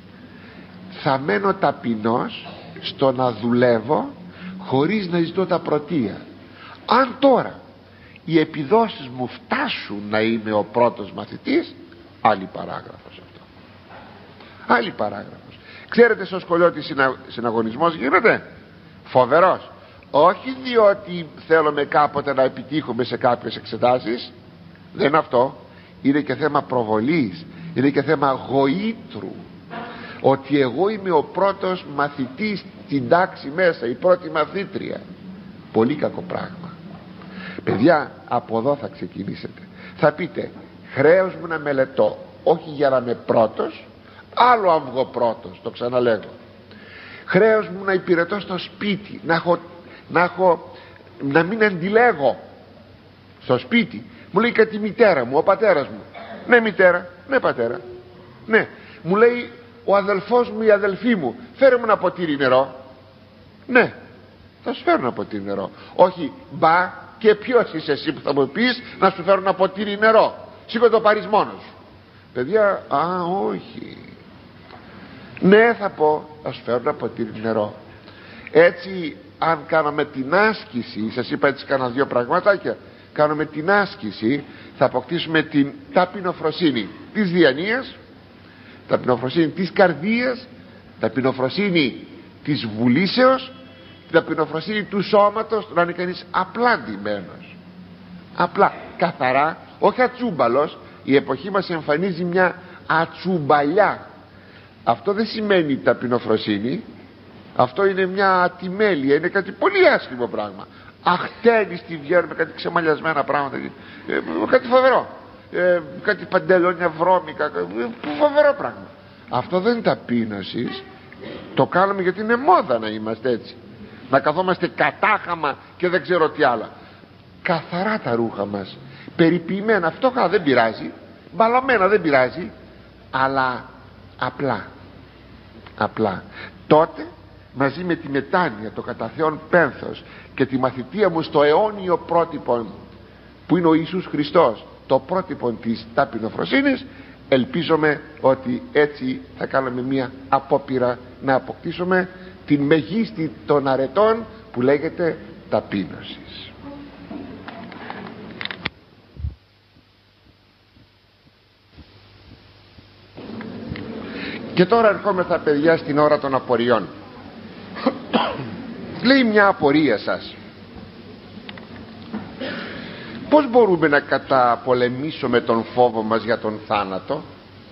Θα μένω ταπεινός στο να δουλεύω χωρίς να ζητώ τα πρωτεία. Αν τώρα οι επιδόσεις μου φτάσουν να είμαι ο πρώτος μαθητής, άλλη παράγραφος αυτό. Άλλη παράγραφος. Ξέρετε στο σχολείο τι συνα... συναγωνισμός γίνεται? Φοβερός. Όχι διότι θέλουμε κάποτε να επιτύχουμε σε κάποιες εξετάσεις, δεν είναι αυτό. Είναι και θέμα προβολής, είναι και θέμα γοήτρου. Ότι εγώ είμαι ο πρώτος μαθητής στην τάξη μέσα, η πρώτη μαθήτρια. Πολύ κακό πράγμα. Παιδιά, από εδώ θα ξεκινήσετε. Θα πείτε, χρέος μου να μελετώ, όχι για να είμαι πρώτος, άλλο αν βγω πρώτος, το ξαναλέγω. Χρέος μου να υπηρετώ στο σπίτι, να, έχω, να, έχω, να μην αντιλέγω στο σπίτι. Μου λέει και τη μητέρα μου, ο πατέρας μου. Ναι μητέρα, ναι πατέρα, ναι. Μου λέει ο αδελφός μου, η αδελφή μου, φέρε μου ένα ποτήρι νερό. Ναι, θα σου φέρω ένα ποτήρι νερό. Όχι, μπα, και ποιος είσαι εσύ που θα μου πεις να σου φέρω ένα ποτήρι νερό? Σήκω το πάρεις μόνος σου. Παιδιά, α, όχι. Ναι, θα πω, θα σου φέρω ένα ποτήρι νερό. Έτσι, αν κάναμε την άσκηση, σας είπα έτσι κάνα δύο πραγματάκια, κάνουμε την άσκηση, θα αποκτήσουμε την ταπεινοφροσύνη της διανοίας, ταπεινοφροσύνη της καρδίας, ταπεινοφροσύνη της βουλήσεως, ταπεινοφροσύνη του σώματος, να είναι κανείς απλά ντυμένος, απλά, καθαρά, όχι ατσούμπαλος. Η εποχή μας εμφανίζει μια ατσουμπαλιά. Αυτό δεν σημαίνει ταπεινοφροσύνη, αυτό είναι μια ατιμέλεια, είναι κάτι πολύ άσχημο πράγμα. Αχτένεις τη βγαίνουμε κάτι ξεμαλιασμένα πράγματα, ε, κάτι φοβερό, ε, κάτι παντελόνια βρώμικα, ε, φοβερό πράγμα. Αυτό δεν είναι ταπείνωση. Το κάνουμε γιατί είναι μόδα να είμαστε έτσι, να καθόμαστε κατάχαμα και δεν ξέρω τι άλλα. Καθαρά τα ρούχα μας, περιποιημένα, φτώχα δεν πειράζει, μπαλωμένα δεν πειράζει, αλλά απλά, απλά. Τότε μαζί με τη μετάνοια, το κατά Θεόν πένθος και τη μαθητεία μου στο αιώνιο πρότυπο που είναι ο Ιησούς Χριστός, το πρότυπο της ταπεινοφροσύνης, ελπίζομαι ότι έτσι θα κάνουμε μια απόπειρα να αποκτήσουμε την μεγίστη των αρετών που λέγεται ταπείνωσης. Και τώρα ερχόμεθα, παιδιά, στην ώρα των απορριών. Λέει μια απορία σας: πώς μπορούμε να καταπολεμήσουμε τον φόβο μας για τον θάνατο?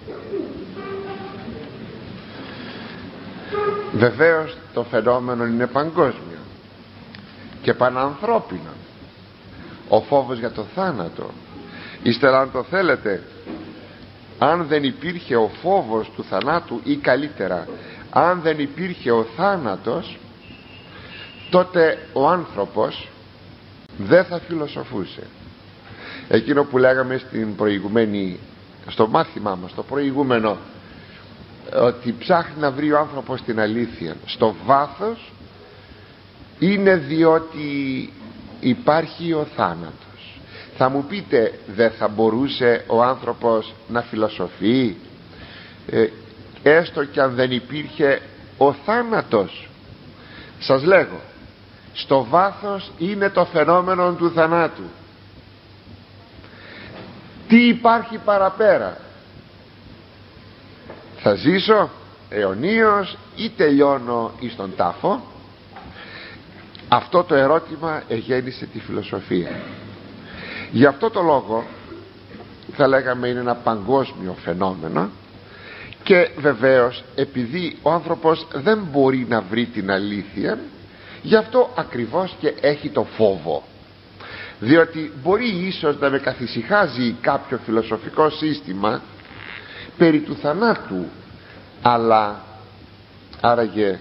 Βεβαίως το φαινόμενο είναι παγκόσμιο και πανανθρώπινο, ο φόβος για το θάνατο. Ύστερα, αν το θέλετε, αν δεν υπήρχε ο φόβος του θανάτου, ή καλύτερα αν δεν υπήρχε ο θάνατος, τότε ο άνθρωπος δεν θα φιλοσοφούσε. Εκείνο που λέγαμε στην προηγουμένη, στο μάθημά μας, το προηγούμενο, ότι ψάχνει να βρει ο άνθρωπος την αλήθεια στο βάθος, είναι διότι υπάρχει ο θάνατος. Θα μου πείτε, δεν θα μπορούσε ο άνθρωπος να φιλοσοφεί ε, έστω κι αν δεν υπήρχε ο θάνατος? Σας λέγω, στο βάθος είναι το φαινόμενο του θανάτου. Τι υπάρχει παραπέρα? Θα ζήσω αιωνίως ή τελειώνω εις τον τάφο? Αυτό το ερώτημα εγέννησε τη φιλοσοφία. Γι' αυτό το λόγο θα λέγαμε είναι ένα παγκόσμιο φαινόμενο, και βεβαίως επειδή ο άνθρωπος δεν μπορεί να βρει την αλήθεια, γι' αυτό ακριβώς και έχει το φόβο, διότι μπορεί ίσως να με καθησυχάζει κάποιο φιλοσοφικό σύστημα περί του θανάτου, αλλά άραγε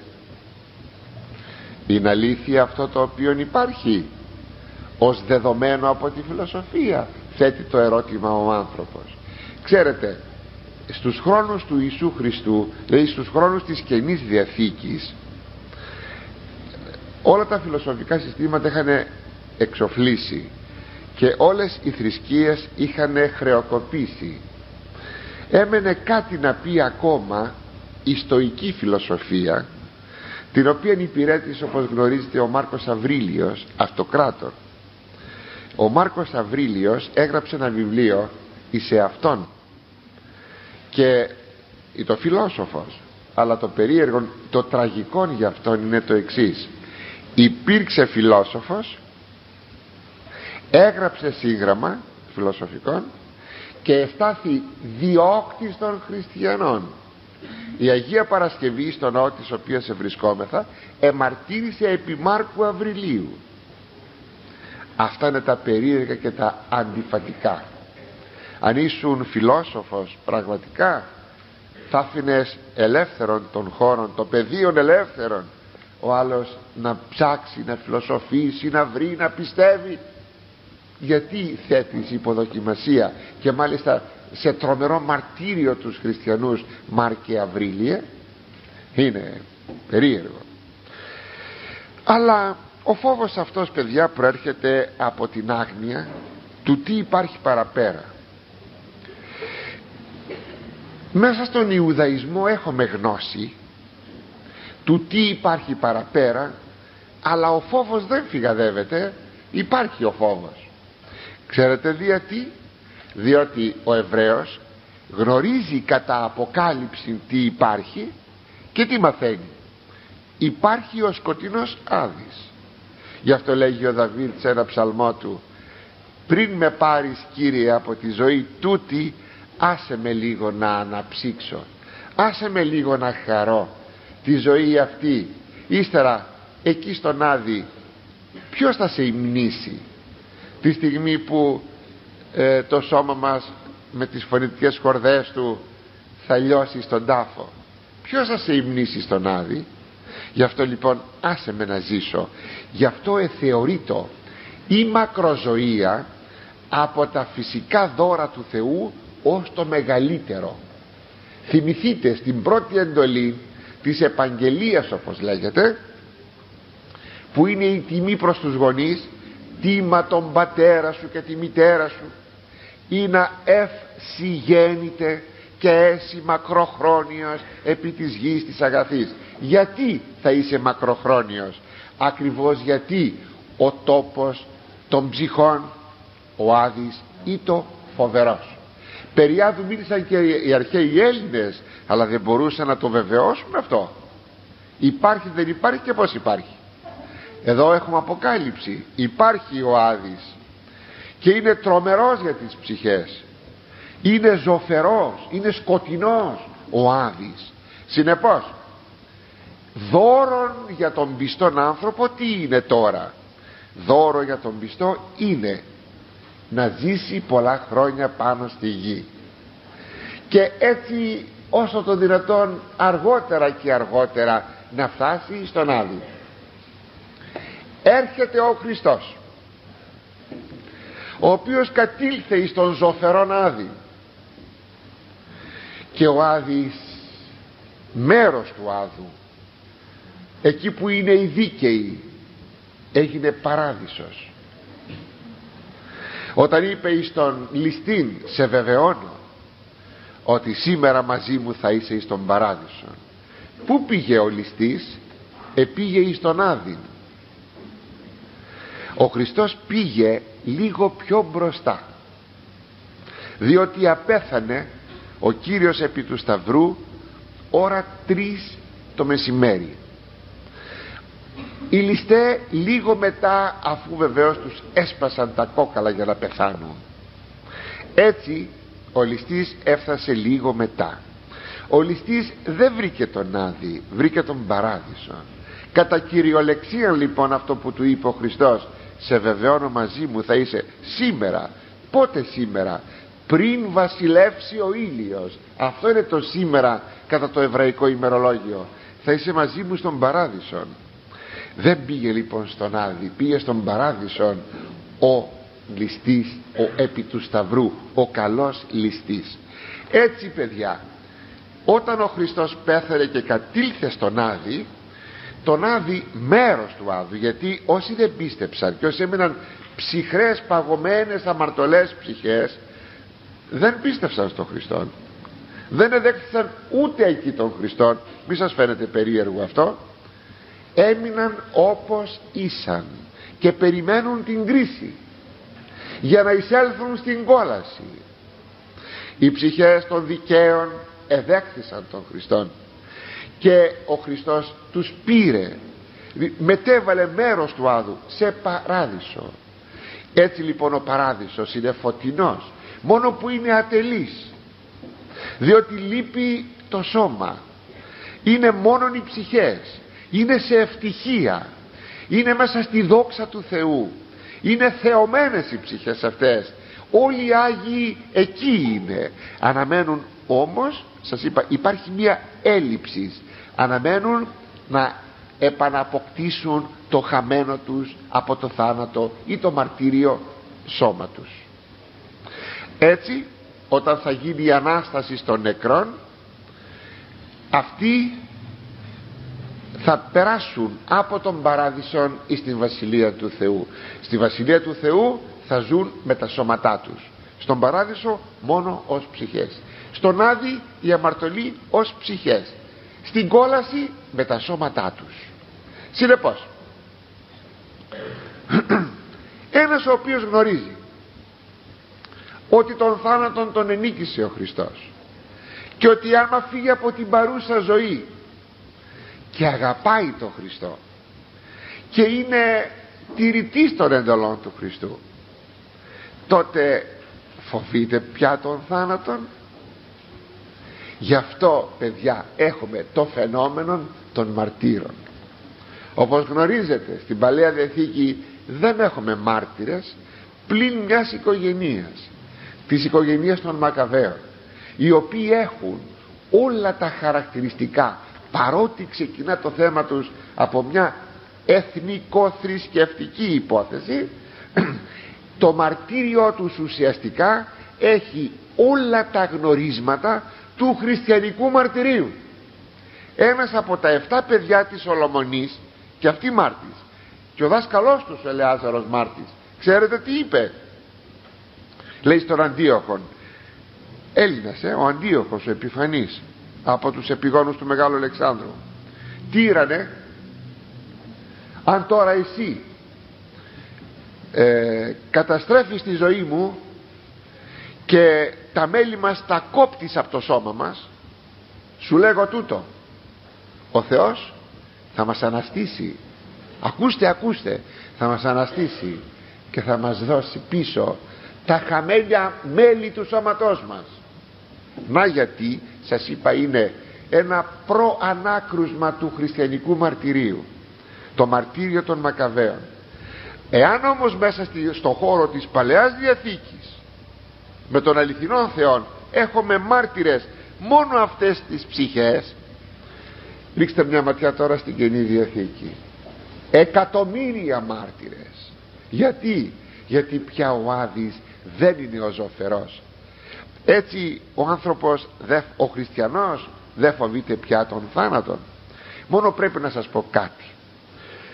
είναι αλήθεια αυτό το οποίο υπάρχει ως δεδομένο από τη φιλοσοφία? Θέτει το ερώτημα ο άνθρωπος. Ξέρετε, στους χρόνους του Ιησού Χριστού, δηλαδή στους χρόνους της Καινής Διαθήκης, όλα τα φιλοσοφικά συστήματα είχαν εξοφλήσει και όλες οι θρησκείες είχαν χρεοκοπήσει. Έμενε κάτι να πει ακόμα η στοική φιλοσοφία, την οποία υπηρέτησε, όπως γνωρίζετε, ο Μάρκος Αβρίλιος, αυτοκράτορ. Ο Μάρκος Αβρίλιος έγραψε ένα βιβλίο εις εαυτόν, και το φιλόσοφος, αλλά το περίεργο, το τραγικό για αυτόν είναι το εξής: υπήρξε φιλόσοφος, έγραψε σύγγραμμα φιλοσοφικών και εστάθη διώκτης των χριστιανών. Η Αγία Παρασκευή στο ναό της οποίας ευρισκόμεθα εμαρτύρησε επί Μάρκου Αβριλίου. Αυτά είναι τα περίεργα και τα αντιφατικά. Αν ήσουν φιλόσοφος πραγματικά, θα άφηνες ελεύθερον των χώρων, των πεδίων ελεύθερων, ο άλλος να ψάξει, να φιλοσοφήσει, να βρει, να πιστεύει. Γιατί θέτεις υποδοκιμασία, και μάλιστα σε τρομερό μαρτύριο, τους χριστιανούς, Μάρκε Αβρίλιε? Είναι περίεργο. Αλλά ο φόβος αυτός, παιδιά, προέρχεται από την άγνοια του τι υπάρχει παραπέρα. Μέσα στον Ιουδαϊσμό έχουμε γνώση του τι υπάρχει παραπέρα, αλλά ο φόβος δεν φυγαδεύεται, υπάρχει ο φόβος. Ξέρετε γιατί? Διότι ο Εβραίος γνωρίζει κατά αποκάλυψη τι υπάρχει και τι μαθαίνει. Υπάρχει ο σκοτεινός Άδης. Γι' αυτό λέγει ο Δαβίδ σε ένα ψαλμό του: πριν με πάρεις, Κύριε, από τη ζωή τούτη, άσε με λίγο να αναψύξω, άσε με λίγο να χαρώ τη ζωή αυτή. Ύστερα εκεί στον Άδη ποιος θα σε υμνήσει τη στιγμή που ε, το σώμα μας με τις φωνητικές χορδές του θα λιώσει στον τάφο? Ποιος θα σε υμνήσει στον Άδη? Γι' αυτό λοιπόν άσε με να ζήσω. Γι' αυτό εθεωρείτο η μακροζωία από τα φυσικά δώρα του Θεού ως το μεγαλύτερο. Θυμηθείτε στην πρώτη εντολή της επαγγελίας, όπως λέγεται, που είναι η τιμή προς τους γονείς: τίμα τον πατέρα σου και τη μητέρα σου, ή να ευσυγέννητε και έσυ μακροχρόνιος επί της γης της αγαθής. Γιατί θα είσαι μακροχρόνιος? Ακριβώς γιατί ο τόπος των ψυχών, ο Άδης, ή το φοβερός. Περί Άδου μίλησαν και οι αρχαίοι Έλληνες, αλλά δεν μπορούσαν να το βεβαιώσουν αυτό. Υπάρχει, δεν υπάρχει, και πώς υπάρχει? Εδώ έχουμε αποκάλυψη. Υπάρχει ο Άδης και είναι τρομερός για τις ψυχές, είναι ζωφερός, είναι σκοτεινός ο Άδης. Συνεπώς δώρον για τον πιστόν άνθρωπο τι είναι τώρα? Δώρο για τον πιστό είναι να ζήσει πολλά χρόνια πάνω στη γη, και έτσι όσο το δυνατόν αργότερα και αργότερα να φτάσει στον Άδη. Έρχεται ο Χριστός, ο οποίος κατήλθε εις τον ζωφερόν Άδη, και ο Άδης, μέρος του Άδου, εκεί που είναι οι δίκαιοι, έγινε παράδεισος. Όταν είπε εις τον ληστήν, σε βεβαιώνω ότι σήμερα μαζί μου θα είσαι εις τον παράδεισο. Πού πήγε ο ληστής? Επήγε εις τον Άδην. Ο Χριστός πήγε λίγο πιο μπροστά, διότι απέθανε ο Κύριος επί του Σταυρού ώρα τρεις το μεσημέρι. Οι ληστές λίγο μετά, αφού βεβαίως τους έσπασαν τα κόκαλα για να πεθάνουν, έτσι ο ληστής έφτασε λίγο μετά. Ο ληστής δεν βρήκε τον Άδη, βρήκε τον παράδεισο. Κατά κυριολεξία λοιπόν αυτό που του είπε ο Χριστός, σε βεβαιώνω μαζί μου θα είσαι σήμερα. Πότε σήμερα? Πριν βασιλεύσει ο ήλιος. Αυτό είναι το σήμερα κατά το εβραϊκό ημερολόγιο. Θα είσαι μαζί μου στον παράδεισο. Δεν πήγε λοιπόν στον Άδη, πήγε στον παράδεισο ο ληστής, ο επί του Σταυρού, ο καλός ληστής. Έτσι παιδιά, όταν ο Χριστός πέθανε και κατήλθε στον Άδη, τον Άδη, μέρος του Άδου, γιατί όσοι δεν πίστεψαν και όσοι έμειναν ψυχρές, παγωμένες, αμαρτωλές ψυχές, δεν πίστεψαν στον Χριστό, δεν εδέχθησαν ούτε εκεί τον Χριστό. Μη σας φαίνεται περίεργο αυτό? Έμειναν όπως ήσαν και περιμένουν την κρίση για να εισέλθουν στην κόλαση. Οι ψυχές των δικαίων εδέχθησαν τον Χριστόν και ο Χριστός τους πήρε, μετέβαλε μέρος του Άδου σε παράδεισο. Έτσι λοιπόν ο παράδεισος είναι φωτεινός, μόνο που είναι ατελής, διότι λείπει το σώμα. Είναι μόνον οι ψυχές, είναι σε ευτυχία, είναι μέσα στη δόξα του Θεού, είναι θεωμένες οι ψυχές αυτές. Όλοι οι Άγιοι εκεί είναι. Αναμένουν όμως, σας είπα, υπάρχει μία έλλειψη. Αναμένουν να επαναποκτήσουν το χαμένο τους από το θάνατο ή το μαρτύριο σώμα τους. Έτσι όταν θα γίνει η Ανάσταση των νεκρών, αυτοί θα περάσουν από τον παράδεισο εις την Βασιλεία του Θεού. Στη Βασιλεία του Θεού θα ζουν με τα σώματά τους, στον παράδεισο μόνο ως ψυχές, στον Άδη οι αμαρτωλοί ως ψυχές, στην κόλαση με τα σώματά τους. Συνεπώς ένας ο οποίος γνωρίζει ότι τον θάνατον τον ενίκησε ο Χριστός και ότι άμα φύγει από την παρούσα ζωή και αγαπάει τον Χριστό και είναι τηρητής των εντολών του Χριστού, τότε φοβείται πια τον θάνατον? Γι' αυτό παιδιά έχουμε το φαινόμενο των μαρτύρων. Όπως γνωρίζετε, στην Παλαιά Διαθήκη δεν έχουμε μάρτυρες πλην μιας οικογενείας, της οικογενείας των Μακαβαίων, οι οποίοι έχουν όλα τα χαρακτηριστικά, παρότι ξεκινά το θέμα τους από μια εθνικο-θρησκευτική υπόθεση, το μαρτύριό τους ουσιαστικά έχει όλα τα γνωρίσματα του χριστιανικού μαρτυρίου. Ένας από τα εφτά παιδιά της Σολομονής, και αυτή μάρτης, και ο δάσκαλός τους ο Ελεάζαρος μάρτης, ξέρετε τι είπε? Λέει στον Αντίοχον, Έλληνας, ε, ο Αντίοχος ο Επιφανής, από τους επιγόνους του Μεγάλου Αλεξάνδρου, τύρανε, αν τώρα εσύ ε, καταστρέφεις τη ζωή μου και τα μέλη μας τα κόπτεις από το σώμα μας, σου λέγω τούτο, ο Θεός θα μας αναστήσει, ακούστε ακούστε, θα μας αναστήσει και θα μας δώσει πίσω τα χαμέλια μέλη του σώματός μας. Να γιατί σας είπα είναι ένα προανάκρουσμα του χριστιανικού μαρτυρίου, το μαρτύριο των Μακαβαίων. Εάν όμως μέσα στο χώρο της Παλαιάς Διαθήκης με τον αληθινό Θεό έχουμε μάρτυρες μόνο αυτές τις ψυχές, ρίξτε μια ματιά τώρα στην Καινή Διαθήκη, εκατομμύρια μάρτυρες. Γιατί? Γιατί πια ο Άδης δεν είναι ο ζωφερός. Έτσι ο άνθρωπος, ο χριστιανός, δεν φοβείται πια τον θάνατον. Μόνο πρέπει να σας πω κάτι.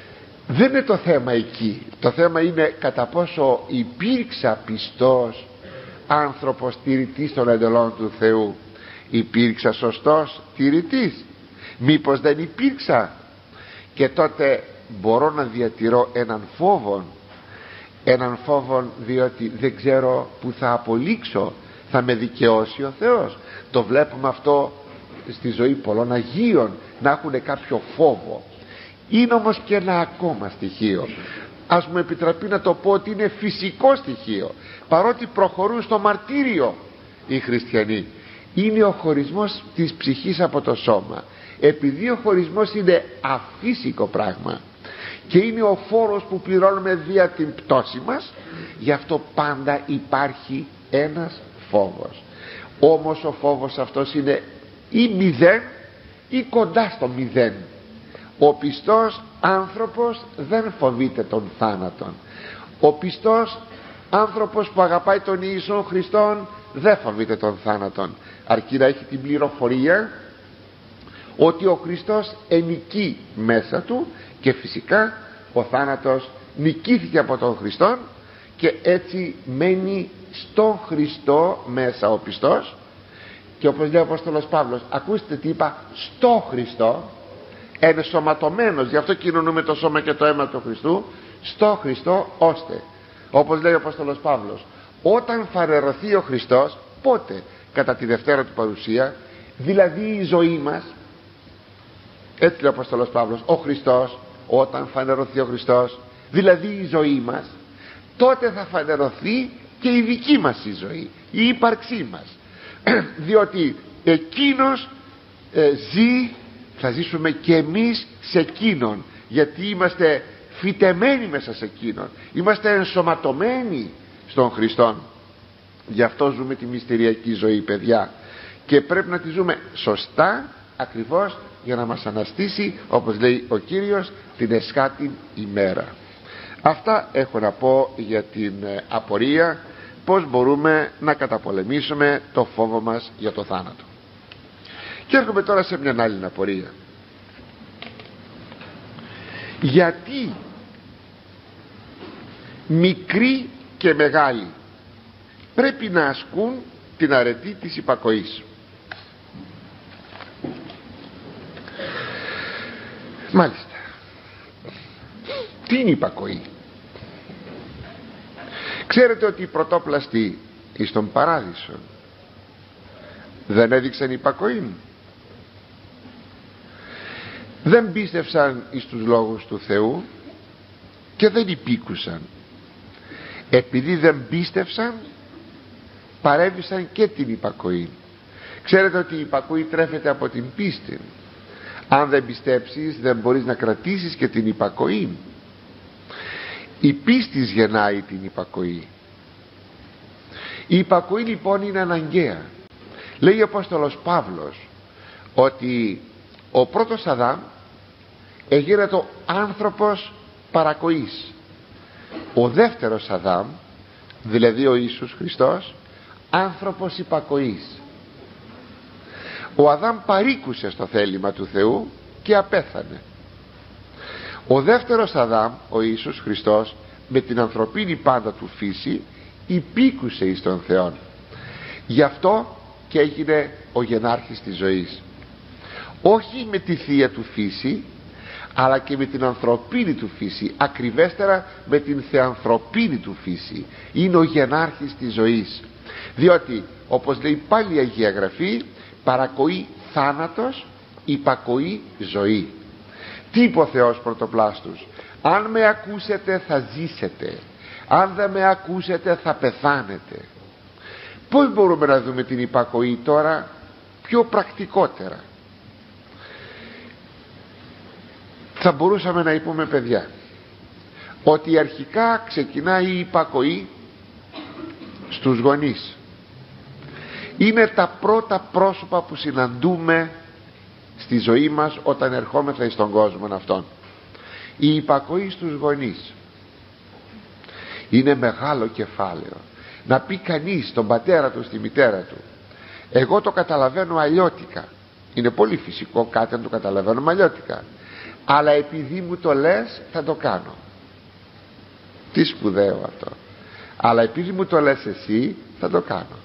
Δεν είναι το θέμα εκεί. Το θέμα είναι κατά πόσο υπήρξα πιστός άνθρωπος τηρητής των εντολών του Θεού. Υπήρξα σωστός τηρητής? Μήπως δεν υπήρξα? Και τότε μπορώ να διατηρώ έναν φόβο, έναν φόβο διότι δεν ξέρω που θα απολύξω, θα με δικαιώσει ο Θεός. Το βλέπουμε αυτό στη ζωή πολλών Αγίων, να έχουν κάποιο φόβο. Είναι όμως και ένα ακόμα στοιχείο, ας μου επιτραπεί να το πω ότι είναι φυσικό στοιχείο, παρότι προχωρούν στο μαρτύριο οι χριστιανοί. Είναι ο χωρισμός της ψυχής από το σώμα. Επειδή ο χωρισμός είναι αφύσικο πράγμα και είναι ο φόρος που πληρώνουμε δια την πτώση μας, γι' αυτό πάντα υπάρχει ένας φόβος. Όμως ο φόβος αυτός είναι ή μηδέν ή κοντά στο μηδέν. Ο πιστός άνθρωπος δεν φοβείται τον θάνατον. Ο πιστός άνθρωπος που αγαπάει τον Ιησού Χριστόν δεν φοβείται τον θάνατον, αρκεί να έχει την πληροφορία ότι ο Χριστός ενικεί μέσα του, και φυσικά ο θάνατος νικήθηκε από τον Χριστόν, και έτσι μένει στον Χριστό μέσα ο πιστός. Και όπως λέει ο Απόστολος Παύλος, ακούστε τι είπα, στο Χριστό, ενσωματωμένος, γι' αυτό κοινωνούμε το σώμα και το αίμα του Χριστού, στο Χριστό, ώστε, όπως λέει ο Απόστολος Παύλος, όταν φανερωθεί ο Χριστός, πότε? Κατά τη Δευτέρα του παρουσία, δηλαδή η ζωή μας. Έτσι λέει ο Απόστολος Παύλος, ο Χριστός, όταν φανερωθεί ο Χριστός, δηλαδή η ζωή μας, τότε θα φανερωθεί και η δική μας η ζωή, η ύπαρξή μας. Διότι εκείνος ε, ζει, θα ζήσουμε και εμείς σε εκείνον, γιατί είμαστε φυτεμένοι μέσα σε εκείνον, είμαστε ενσωματωμένοι στον Χριστόν. Γι' αυτό ζούμε τη μυστηριακή ζωή, παιδιά, και πρέπει να τη ζούμε σωστά, ακριβώς για να μας αναστήσει, όπως λέει ο Κύριος, την εσχάτη ημέρα. Αυτά έχω να πω για την απορία, πως μπορούμε να καταπολεμήσουμε το φόβο μας για το θάνατο. Και έρχομαι τώρα σε μια άλλη απορία. Γιατί μικροί και μεγάλοι πρέπει να ασκούν την αρετή της υπακοής? Μάλιστα, τι είναι η υπακοή? Ξέρετε ότι οι πρωτόπλαστοι εις τον Παράδεισο δεν έδειξαν υπακοή, δεν πίστευσαν εις τους λόγους του Θεού και δεν υπήκουσαν. Επειδή δεν πίστευσαν, παρέβησαν και την υπακοή. Ξέρετε ότι η υπακοή τρέφεται από την πίστη. Αν δεν πιστέψεις, δεν μπορείς να κρατήσεις και την υπακοή. Η πίστη γεννάει την υπακοή. Η υπακοή λοιπόν είναι αναγκαία. Λέει ο Απόστολος Παύλος ότι ο πρώτος Αδάμ έγινε το άνθρωπος παρακοής. Ο δεύτερος Αδάμ, δηλαδή ο Ιησούς Χριστός, άνθρωπος υπακοής. Ο Αδάμ παρήκουσε στο θέλημα του Θεού και απέθανε. Ο δεύτερος Αδάμ, ο Ιησούς Χριστός, με την ανθρωπίνη πάντα του φύση, υπήκουσε εις τον Θεόν. Γι' αυτό και έγινε ο γενάρχης της ζωής. Όχι με τη θεία του φύση, αλλά και με την ανθρωπίνη του φύση, ακριβέστερα με την θεανθρωπίνη του φύση. Είναι ο γενάρχης της ζωής. Διότι, όπως λέει πάλι η Αγία Γραφή, παρακοή θάνατος, υπακοή ζωή. Τι είπε ο Θεός πρωτοπλάστους? Αν με ακούσετε θα ζήσετε, αν δεν με ακούσετε θα πεθάνετε. Πώς μπορούμε να δούμε την υπακοή τώρα πιο πρακτικότερα? Θα μπορούσαμε να πούμε, παιδιά, ότι αρχικά ξεκινάει η υπακοή στους γονείς. Είναι τα πρώτα πρόσωπα που συναντούμε στη ζωή μας όταν ερχόμεθα στον κόσμο αυτόν. Η υπακοή στους γονείς είναι μεγάλο κεφάλαιο. Να πει κανείς στον πατέρα του, στη μητέρα του, εγώ το καταλαβαίνω αλλιώτικα. Είναι πολύ φυσικό κάτι να το καταλαβαίνουμε αλλιώτικα. αλλά επειδή μου το λες θα το κάνω. Τι σπουδαίο αυτό. Αλλά επειδή μου το λες εσύ θα το κάνω.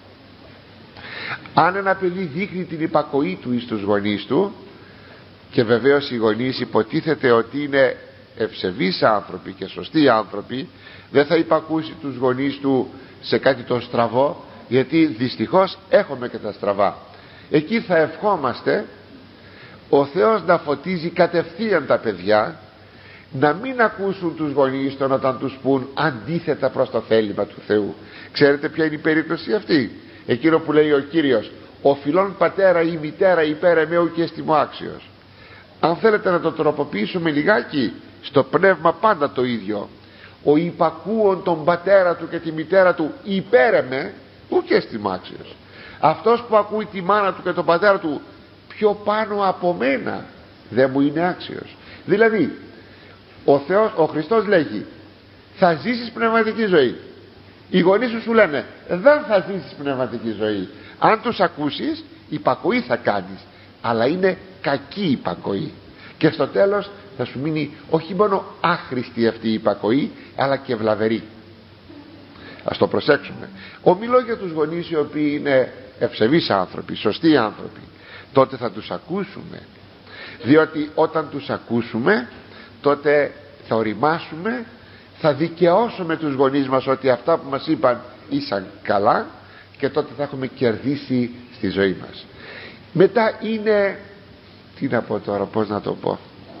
Αν ένα παιδί δείχνει την υπακοή του εις τους γονείς του, και βεβαίως οι γονείς υποτίθεται ότι είναι ευσεβείς άνθρωποι και σωστοί άνθρωποι, δεν θα υπακούσει τους γονείς του σε κάτι το στραβό, γιατί δυστυχώς έχουμε και τα στραβά. Εκεί θα ευχόμαστε ο Θεός να φωτίζει κατευθείαν τα παιδιά, να μην ακούσουν τους γονείς των όταν τους πουν αντίθετα προς το θέλημα του Θεού. Ξέρετε ποια είναι η περίπτωση αυτή? Εκείνο που λέει ο Κύριος, ο φιλών πατέρα ή μητέρα υπέρ εμέου και εστιμώ άξιος. Αν θέλετε να το τροποποιήσουμε λιγάκι, στο πνεύμα πάντα το ίδιο. Ο υπακούων τον πατέρα του και τη μητέρα του υπέρ εμέ ου και εστιμώ άξιος. Αυτός που ακούει τη μάνα του και τον πατέρα του πιο πάνω από μένα δεν μου είναι άξιος. Δηλαδή ο Θεός, ο Χριστός λέγει, θα ζήσεις πνευματική ζωή. Οι γονείς σου σου λένε δεν θα ζήσεις πνευματική ζωή. Αν τους ακούσεις υπακοή θα κάνεις, αλλά είναι κακή υπακοή, και στο τέλος θα σου μείνει όχι μόνο άχρηστη αυτή η υπακοή, αλλά και βλαβερή. Ας το προσέξουμε. Ομιλώ για τους γονείς οι οποίοι είναι ευσεβείς άνθρωποι, σωστοί άνθρωποι. Τότε θα τους ακούσουμε, διότι όταν τους ακούσουμε τότε θα οριμάσουμε, θα δικαιώσουμε τους γονείς μας ότι αυτά που μας είπαν ήσαν καλά, και τότε θα έχουμε κερδίσει στη ζωή μας. Μετά είναι, τι να πω τώρα, πώς να το πω,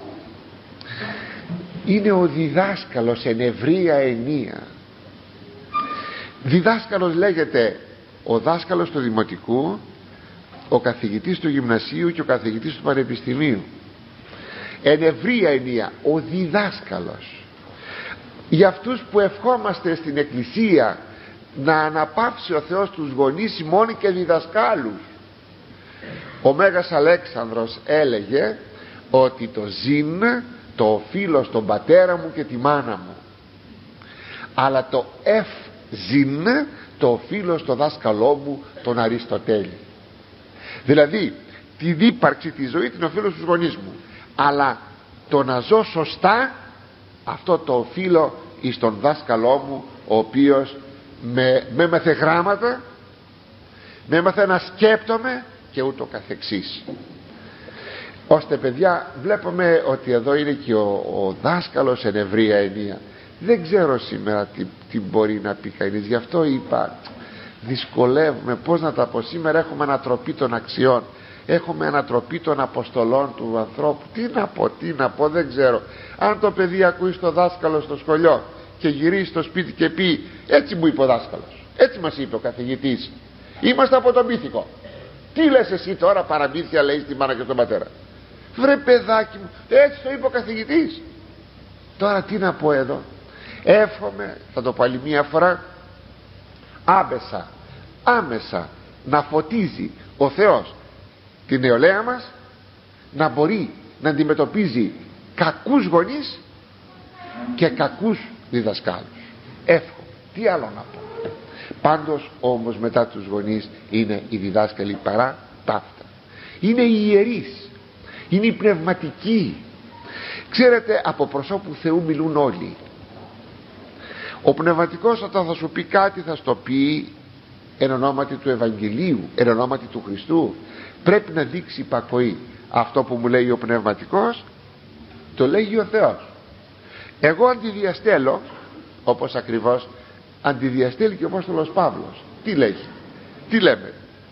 είναι ο διδάσκαλος εν ευρεία ενία. Διδάσκαλος λέγεται ο δάσκαλος του δημοτικού, ο καθηγητής του γυμνασίου και ο καθηγητής του πανεπιστημίου. Εν ευρεία ενία, ο διδάσκαλος. Για αυτούς που ευχόμαστε στην Εκκλησία να αναπαύσει ο Θεός τους γονείς ημών και διδασκάλους. Ο Μέγας Αλέξανδρος έλεγε ότι το ζήν το οφείλω στον πατέρα μου και τη μάνα μου, αλλά το εφ ζήν το οφείλω στο δάσκαλό μου τον Αριστοτέλη. Δηλαδή τη δύπαρξη, τη ζωή την οφείλω στους γονείς μου, αλλά το να ζω σωστά αυτό το οφείλω εις τον δάσκαλό μου, ο οποίος με, με έμαθε γράμματα, με έμαθε να σκέπτομαι και ούτω καθεξής. Ώστε παιδιά βλέπουμε ότι εδώ είναι και ο, ο δάσκαλος εν ευρεία ενία. Δεν ξέρω σήμερα τι, τι μπορεί να πει κανείς, γι' αυτό είπα δυσκολεύουμε πως να τα πω. Σήμερα έχουμε ανατροπή των αξιών, έχουμε ανατροπή των αποστολών του ανθρώπου. Τι να πω, τι να πω, δεν ξέρω. Αν το παιδί ακούει στο δάσκαλο στο σχολείο και γυρίσει στο σπίτι και πει έτσι μου είπε ο δάσκαλος, έτσι μας είπε ο καθηγητής, είμαστε από το μύθικο, τι λες εσύ τώρα, παραμύθια λέει στη μάνα και στον πατέρα? Βρε παιδάκι μου, έτσι το είπε ο καθηγητής. Τώρα τι να πω εδώ? Εύχομαι, θα το πω άλλη μία φορά, άμεσα άμεσα να φωτίζει ο Θεός την νεολαία μας, να μπορεί να αντιμετωπίζει κακούς γονείς και κακούς διδασκάλους. Εύχομαι, τι άλλο να πω. Πάντως όμως μετά τους γονείς είναι οι διδάσκαλοι παρά τα αυτά. Είναι οι ιερείς, είναι οι πνευματικοί. Ξέρετε, από προσώπου Θεού μιλούν όλοι. Ο πνευματικός όταν θα σου πει κάτι θα στο πει εν ονόματι του Ευαγγελίου, εν ονόματι του Χριστού. Πρέπει να δείξει υπακοή. Αυτό που μου λέει ο πνευματικός το λέγει ο Θεός. Εγώ αντιδιαστέλω, όπως ακριβώς αντιδιαστέλει και ο Απόστολος Παύλος. Τι λέγει, τι λέμε?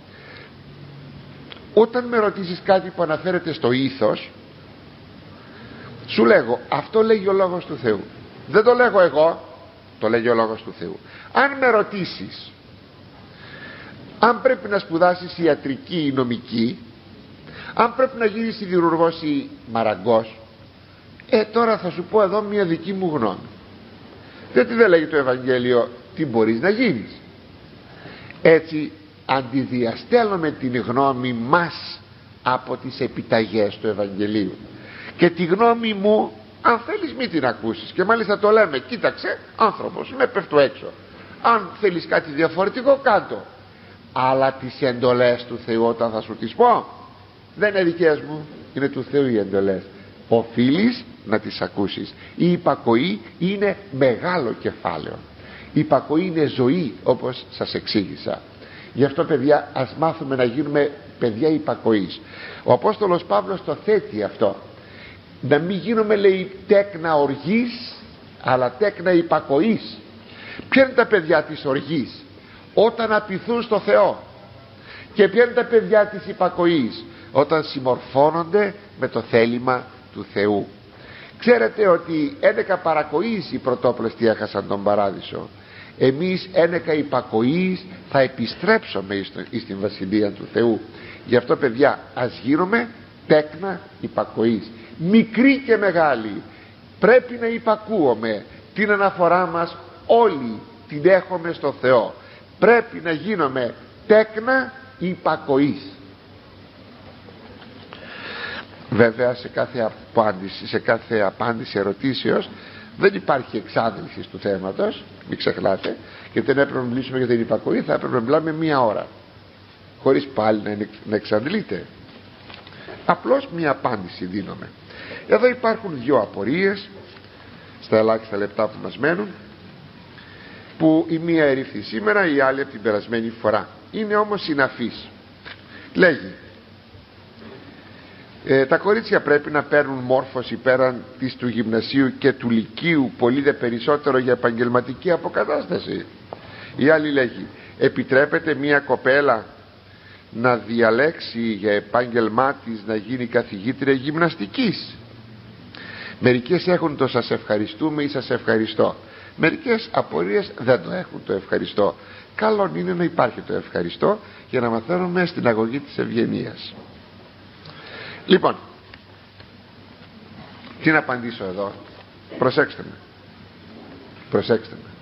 Όταν με ρωτήσεις κάτι που αναφέρεται στο ήθος, σου λέγω αυτό λέγει ο Λόγος του Θεού. Δεν το λέγω εγώ, το λέγει ο Λόγος του Θεού. Αν με ρωτήσεις αν πρέπει να σπουδάσεις ιατρική ή νομική, αν πρέπει να γίνεις σιδηρουργός ή μαραγκός, ε τώρα θα σου πω εδώ μια δική μου γνώμη. Γιατί δεν λέγει το Ευαγγέλιο τι μπορείς να γίνεις? Έτσι αντιδιαστέλνουμε την γνώμη μας από τις επιταγές του Ευαγγελίου. Και τη γνώμη μου αν θέλεις μην την ακούσεις, και μάλιστα το λέμε, κοίταξε άνθρωπος, με πέφτω έξω, αν θέλεις κάτι διαφορετικό κάτω. Αλλά τις εντολές του Θεού όταν θα σου τις πω, δεν είναι δικές μου, είναι του Θεού οι εντολές. οφείλεις να τις ακούσεις. Η υπακοή είναι μεγάλο κεφάλαιο. Η υπακοή είναι ζωή, όπως σας εξήγησα. Γι' αυτό, παιδιά, ας μάθουμε να γίνουμε παιδιά υπακοής. Ο Απόστολος Παύλος το θέτει αυτό. Να μην γίνουμε, λέει, τέκνα οργής, αλλά τέκνα υπακοής. Ποια είναι τα παιδιά της οργής? Όταν απειθούν στο Θεό. Και ποια είναι τα παιδιά της υπακοής? Όταν συμμορφώνονται με το θέλημα του Θεού. Ξέρετε ότι ένεκα παρακοής οι πρωτόπλαστοι έχασαν τον παράδεισο. Εμείς ένεκα υπακοής θα επιστρέψουμε εις την Βασιλεία του Θεού. Γι' αυτό, παιδιά, ας γίνουμε τέκνα υπακοής, μικρή και μεγάλη. Πρέπει να υπακούουμε. Την αναφορά μας όλοι την έχουμε στο Θεό. Πρέπει να γίνουμε τέκνα υπακοής. Βέβαια, σε κάθε απάντηση, σε κάθε απάντηση ερωτήσεως δεν υπάρχει εξάντληση του θέματος, μην ξεχνάτε, γιατί δεν έπρεπε να μιλήσουμε για την υπακοή, θα έπρεπε να μιλάμε μία ώρα χωρίς πάλι να, να εξαντλείτε. Απλώς μία απάντηση δίνουμε. Εδώ υπάρχουν δύο απορίες στα ελάχιστα λεπτά που μας μένουν, που η μία ερήφθη σήμερα, η άλλη από την περασμένη φορά. Είναι όμως συναφής. Λέγει, ε, τα κορίτσια πρέπει να παίρνουν μόρφωση πέραν της του γυμνασίου και του λυκείου, πολύ δε περισσότερο για επαγγελματική αποκατάσταση? Η άλλη λέγει, επιτρέπεται μια κοπέλα να διαλέξει για επάγγελμά της να γίνει καθηγήτρια γυμναστικής? Μερικές έχουν το σας ευχαριστούμε ή σας ευχαριστώ. Μερικές απορίες δεν το έχουν το ευχαριστώ. Καλό είναι να υπάρχει το ευχαριστώ για να μαθαίνουμε στην αγωγή της ευγενίας. Λοιπόν, τι να απαντήσω εδώ? Προσέξτε με. Προσέξτε με.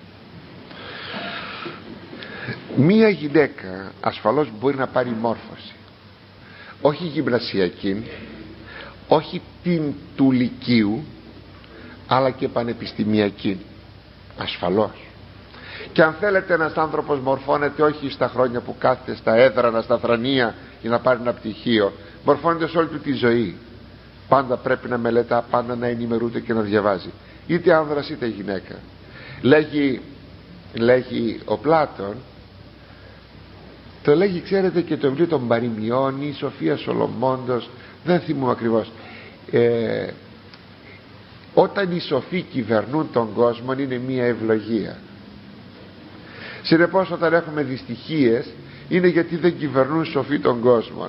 Μία γυναίκα ασφαλώς μπορεί να πάρει μόρφωση, όχι γυμνασιακή, όχι την του λυκείου, αλλά και πανεπιστημιακή. Ασφαλώς. Και αν θέλετε, ένας άνθρωπος μορφώνεται όχι στα χρόνια που κάθεται στα έδρανα, στα θρανία για να πάρει ένα πτυχίο. Μορφώνεται σε όλη του τη ζωή. Πάντα πρέπει να μελετά, πάντα να ενημερούνται και να διαβάζει, είτε άνδρας είτε γυναίκα. Λέγει, λέγει ο Πλάτων, το λέγει, ξέρετε, και το βιβλίο των Παροιμιών, η Σοφία Σολομώντος, δεν θυμούμαι ακριβώς. ε, Όταν οι σοφοί κυβερνούν τον κόσμο είναι μία ευλογία. Συνεπώς, όταν έχουμε δυστυχίες είναι γιατί δεν κυβερνούν σοφοί τον κόσμο.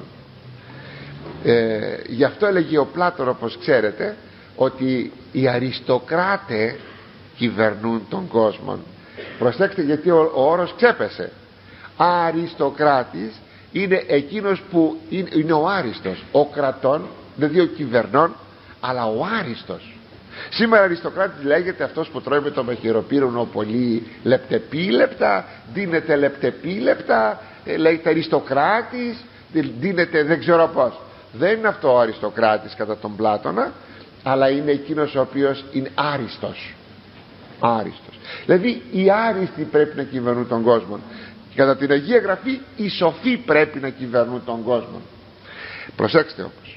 ε, Γι' αυτό έλεγε ο Πλάτων, όπως ξέρετε, ότι οι αριστοκράτες κυβερνούν τον κόσμο. Προσέξτε, γιατί ο, ο όρος ξέπεσε. Αριστοκράτης είναι εκείνος που είναι, είναι ο άριστος, ο κρατών, δηλαδή ο κυβερνών, αλλά ο άριστος. Σήμερα αριστοκράτης λέγεται αυτός που τρώει με το μαχαιροπύρονο πολύ λεπτεπίλεπτα, δίνεται λεπτεπίλεπτα, λέγεται αριστοκράτης, δίνεται δεν ξέρω πώς. Δεν είναι αυτό ο αριστοκράτης κατά τον Πλάτωνα, αλλά είναι εκείνος ο οποίος είναι άριστος. Άριστος. Δηλαδή οι άριστοι πρέπει να κυβερνούν τον κόσμο. Κατά την Αγία Γραφή οι σοφοί πρέπει να κυβερνούν τον κόσμο. Προσέξτε όμως,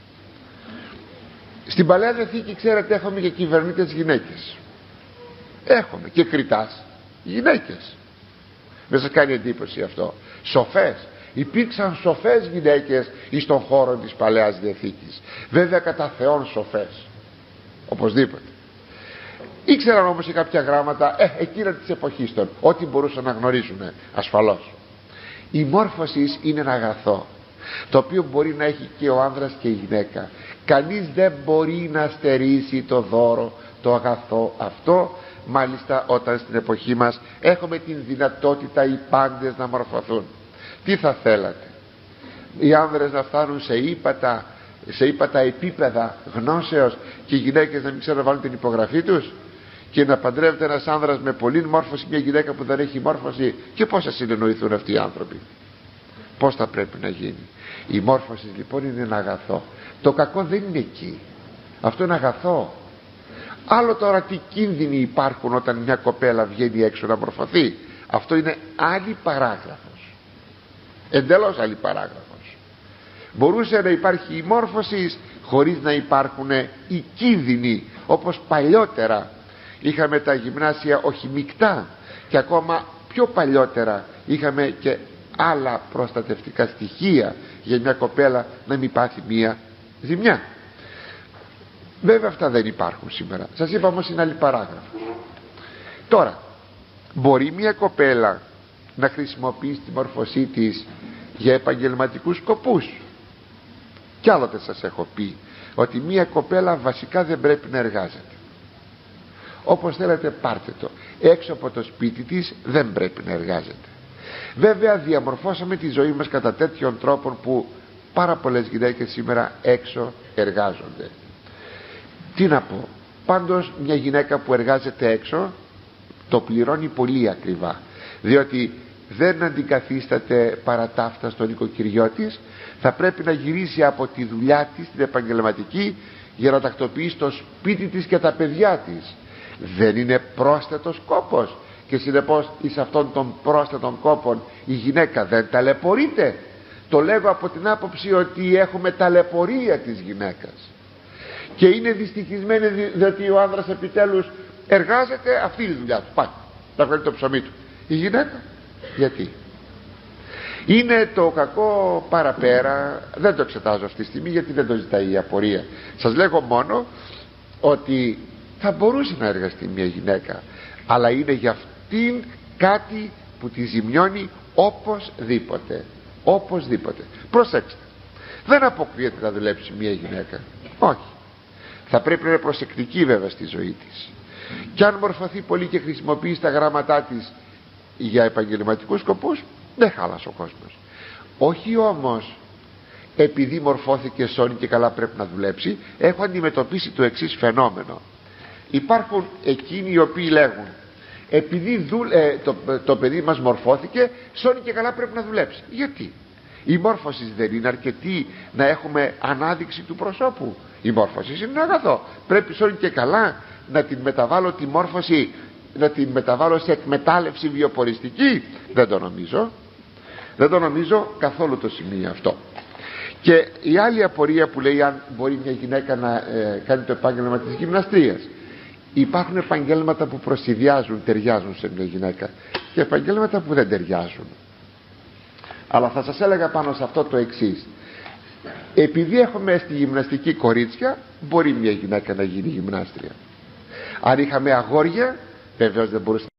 στην Παλαιά Διαθήκη, ξέρετε, έχουμε και κυβερνήτες γυναίκες. Έχουμε και κριτάς γυναίκες. Δεν σας κάνει εντύπωση αυτό? Σοφές. Υπήρξαν σοφές γυναίκες εις τον χώρο της Παλαιάς Διαθήκης. Βέβαια κατά Θεόν σοφές, οπωσδήποτε. Ήξεραν όμως και κάποια γράμματα ε, εκείνα της εποχής των, ό,τι μπορούσαν να γνωρίζουν, ασφαλώς. Η μόρφωση είναι ένα αγαθό, το οποίο μπορεί να έχει και ο άνδρας και η γυναίκα. Κανείς δεν μπορεί να στερήσει το δώρο, το αγαθό αυτό, μάλιστα όταν στην εποχή μας έχουμε την δυνατότητα οι πάντες να μορφωθούν. Τι θα θέλατε? Οι άνδρες να φτάνουν σε ύπατα, σε ύπατα επίπεδα γνώσεως και οι γυναίκες να μην ξέρουν να βάλουν την υπογραφή τους, και να παντρεύεται ένας άνδρας με πολλή μόρφωση μια γυναίκα που δεν έχει μόρφωση? Και πώς θα συνεννοηθούν αυτοί οι άνθρωποι? Πώς θα πρέπει να γίνει? Η μόρφωση λοιπόν είναι ένα αγαθό. Το κακό δεν είναι εκεί. Αυτό είναι αγαθό. Άλλο τώρα τι κίνδυνοι υπάρχουν όταν μια κοπέλα βγαίνει έξω να μορφωθεί. Αυτό είναι άλλη παράγραφος. Εντελώς άλλη παράγραφος. Μπορούσε να υπάρχει η μόρφωση χωρίς να υπάρχουν οι κίνδυνοι, όπως παλιότερα είχαμε τα γυμνάσια όχι μεικτά, και ακόμα πιο παλιότερα είχαμε και άλλα προστατευτικά στοιχεία για μια κοπέλα να μην πάθει μια ζημιά. Βέβαια αυτά δεν υπάρχουν σήμερα. Σας είπα όμως είναι άλλη παράγραφος. Τώρα, μπορεί μια κοπέλα να χρησιμοποιήσει τη μόρφωσή της για επαγγελματικούς σκοπούς? Κι άλλοτε σας έχω πει ότι μια κοπέλα βασικά δεν πρέπει να εργάζεται. Όπως θέλετε πάρτε το. Έξω από το σπίτι της δεν πρέπει να εργάζεται. Βέβαια διαμορφώσαμε τη ζωή μας κατά τέτοιον τρόπο που πάρα πολλές γυναίκες σήμερα έξω εργάζονται. Τι να πω, πάντως μια γυναίκα που εργάζεται έξω το πληρώνει πολύ ακριβά, διότι δεν αντικαθίσταται παρά ταύτα στο νοικοκυριό της. Θα πρέπει να γυρίσει από τη δουλειά της την επαγγελματική για να τακτοποιήσει το σπίτι της και τα παιδιά της. Δεν είναι πρόσθετος κόπος, και συνεπώς εις αυτών των πρόσθετων κόπων η γυναίκα δεν ταλαιπωρείται. Το λέγω από την άποψη ότι έχουμε ταλαιπωρία της γυναίκας και είναι δυστυχισμένη, διότι ο άνδρας επιτέλους εργάζεται, αυτή είναι η δουλειά του, πάει να βγάλει το ψωμί του. Η γυναίκα γιατί? Είναι το κακό παραπέρα, δεν το εξετάζω αυτή τη στιγμή γιατί δεν το ζητάει η απορία. Σας λέγω μόνο ότι θα μπορούσε να εργαστεί μια γυναίκα, αλλά είναι για αυτήν κάτι που τη ζημιώνει οπωσδήποτε. Οπωσδήποτε. Προσέξτε, δεν αποκλείεται να δουλέψει μια γυναίκα, όχι. Θα πρέπει να είναι προσεκτική βέβαια στη ζωή της, και αν μορφωθεί πολύ και χρησιμοποιήσει τα γράμματά της για επαγγελματικούς σκοπούς, δεν χάλασε ο κόσμος. Όχι όμως επειδή μορφώθηκε σώνη και καλά πρέπει να δουλέψει. Έχω αντιμετωπίσει το εξής φαινόμενο. Υπάρχουν εκείνοι οι οποίοι λέγουν επειδή δου, ε, το, το παιδί μας μορφώθηκε, σώνη και καλά πρέπει να δουλέψει. Γιατί? Η μόρφωση δεν είναι αρκετή να έχουμε ανάδειξη του προσώπου? Η μόρφωση είναι ένα αγαθό. Πρέπει σώνη και καλά να την μεταβάλω τη μόρφωση, να την μεταβάλω σε εκμετάλλευση βιοποριστική? Δεν το νομίζω. Δεν το νομίζω καθόλου το σημείο αυτό. Και η άλλη απορία που λέει αν μπορεί μια γυναίκα να ε, κάνει το επάγγελμα της γυμναστρίας. Υπάρχουν επαγγέλματα που προσυδειάζουν, ταιριάζουν σε μια γυναίκα, και επαγγέλματα που δεν ταιριάζουν. Αλλά θα σας έλεγα πάνω σε αυτό το εξής. Επειδή έχουμε στη γυμναστική κορίτσια, μπορεί μια γυναίκα να γίνει γυμνάστρια. Αν είχαμε αγόρια, βεβαίως δεν μπορούσε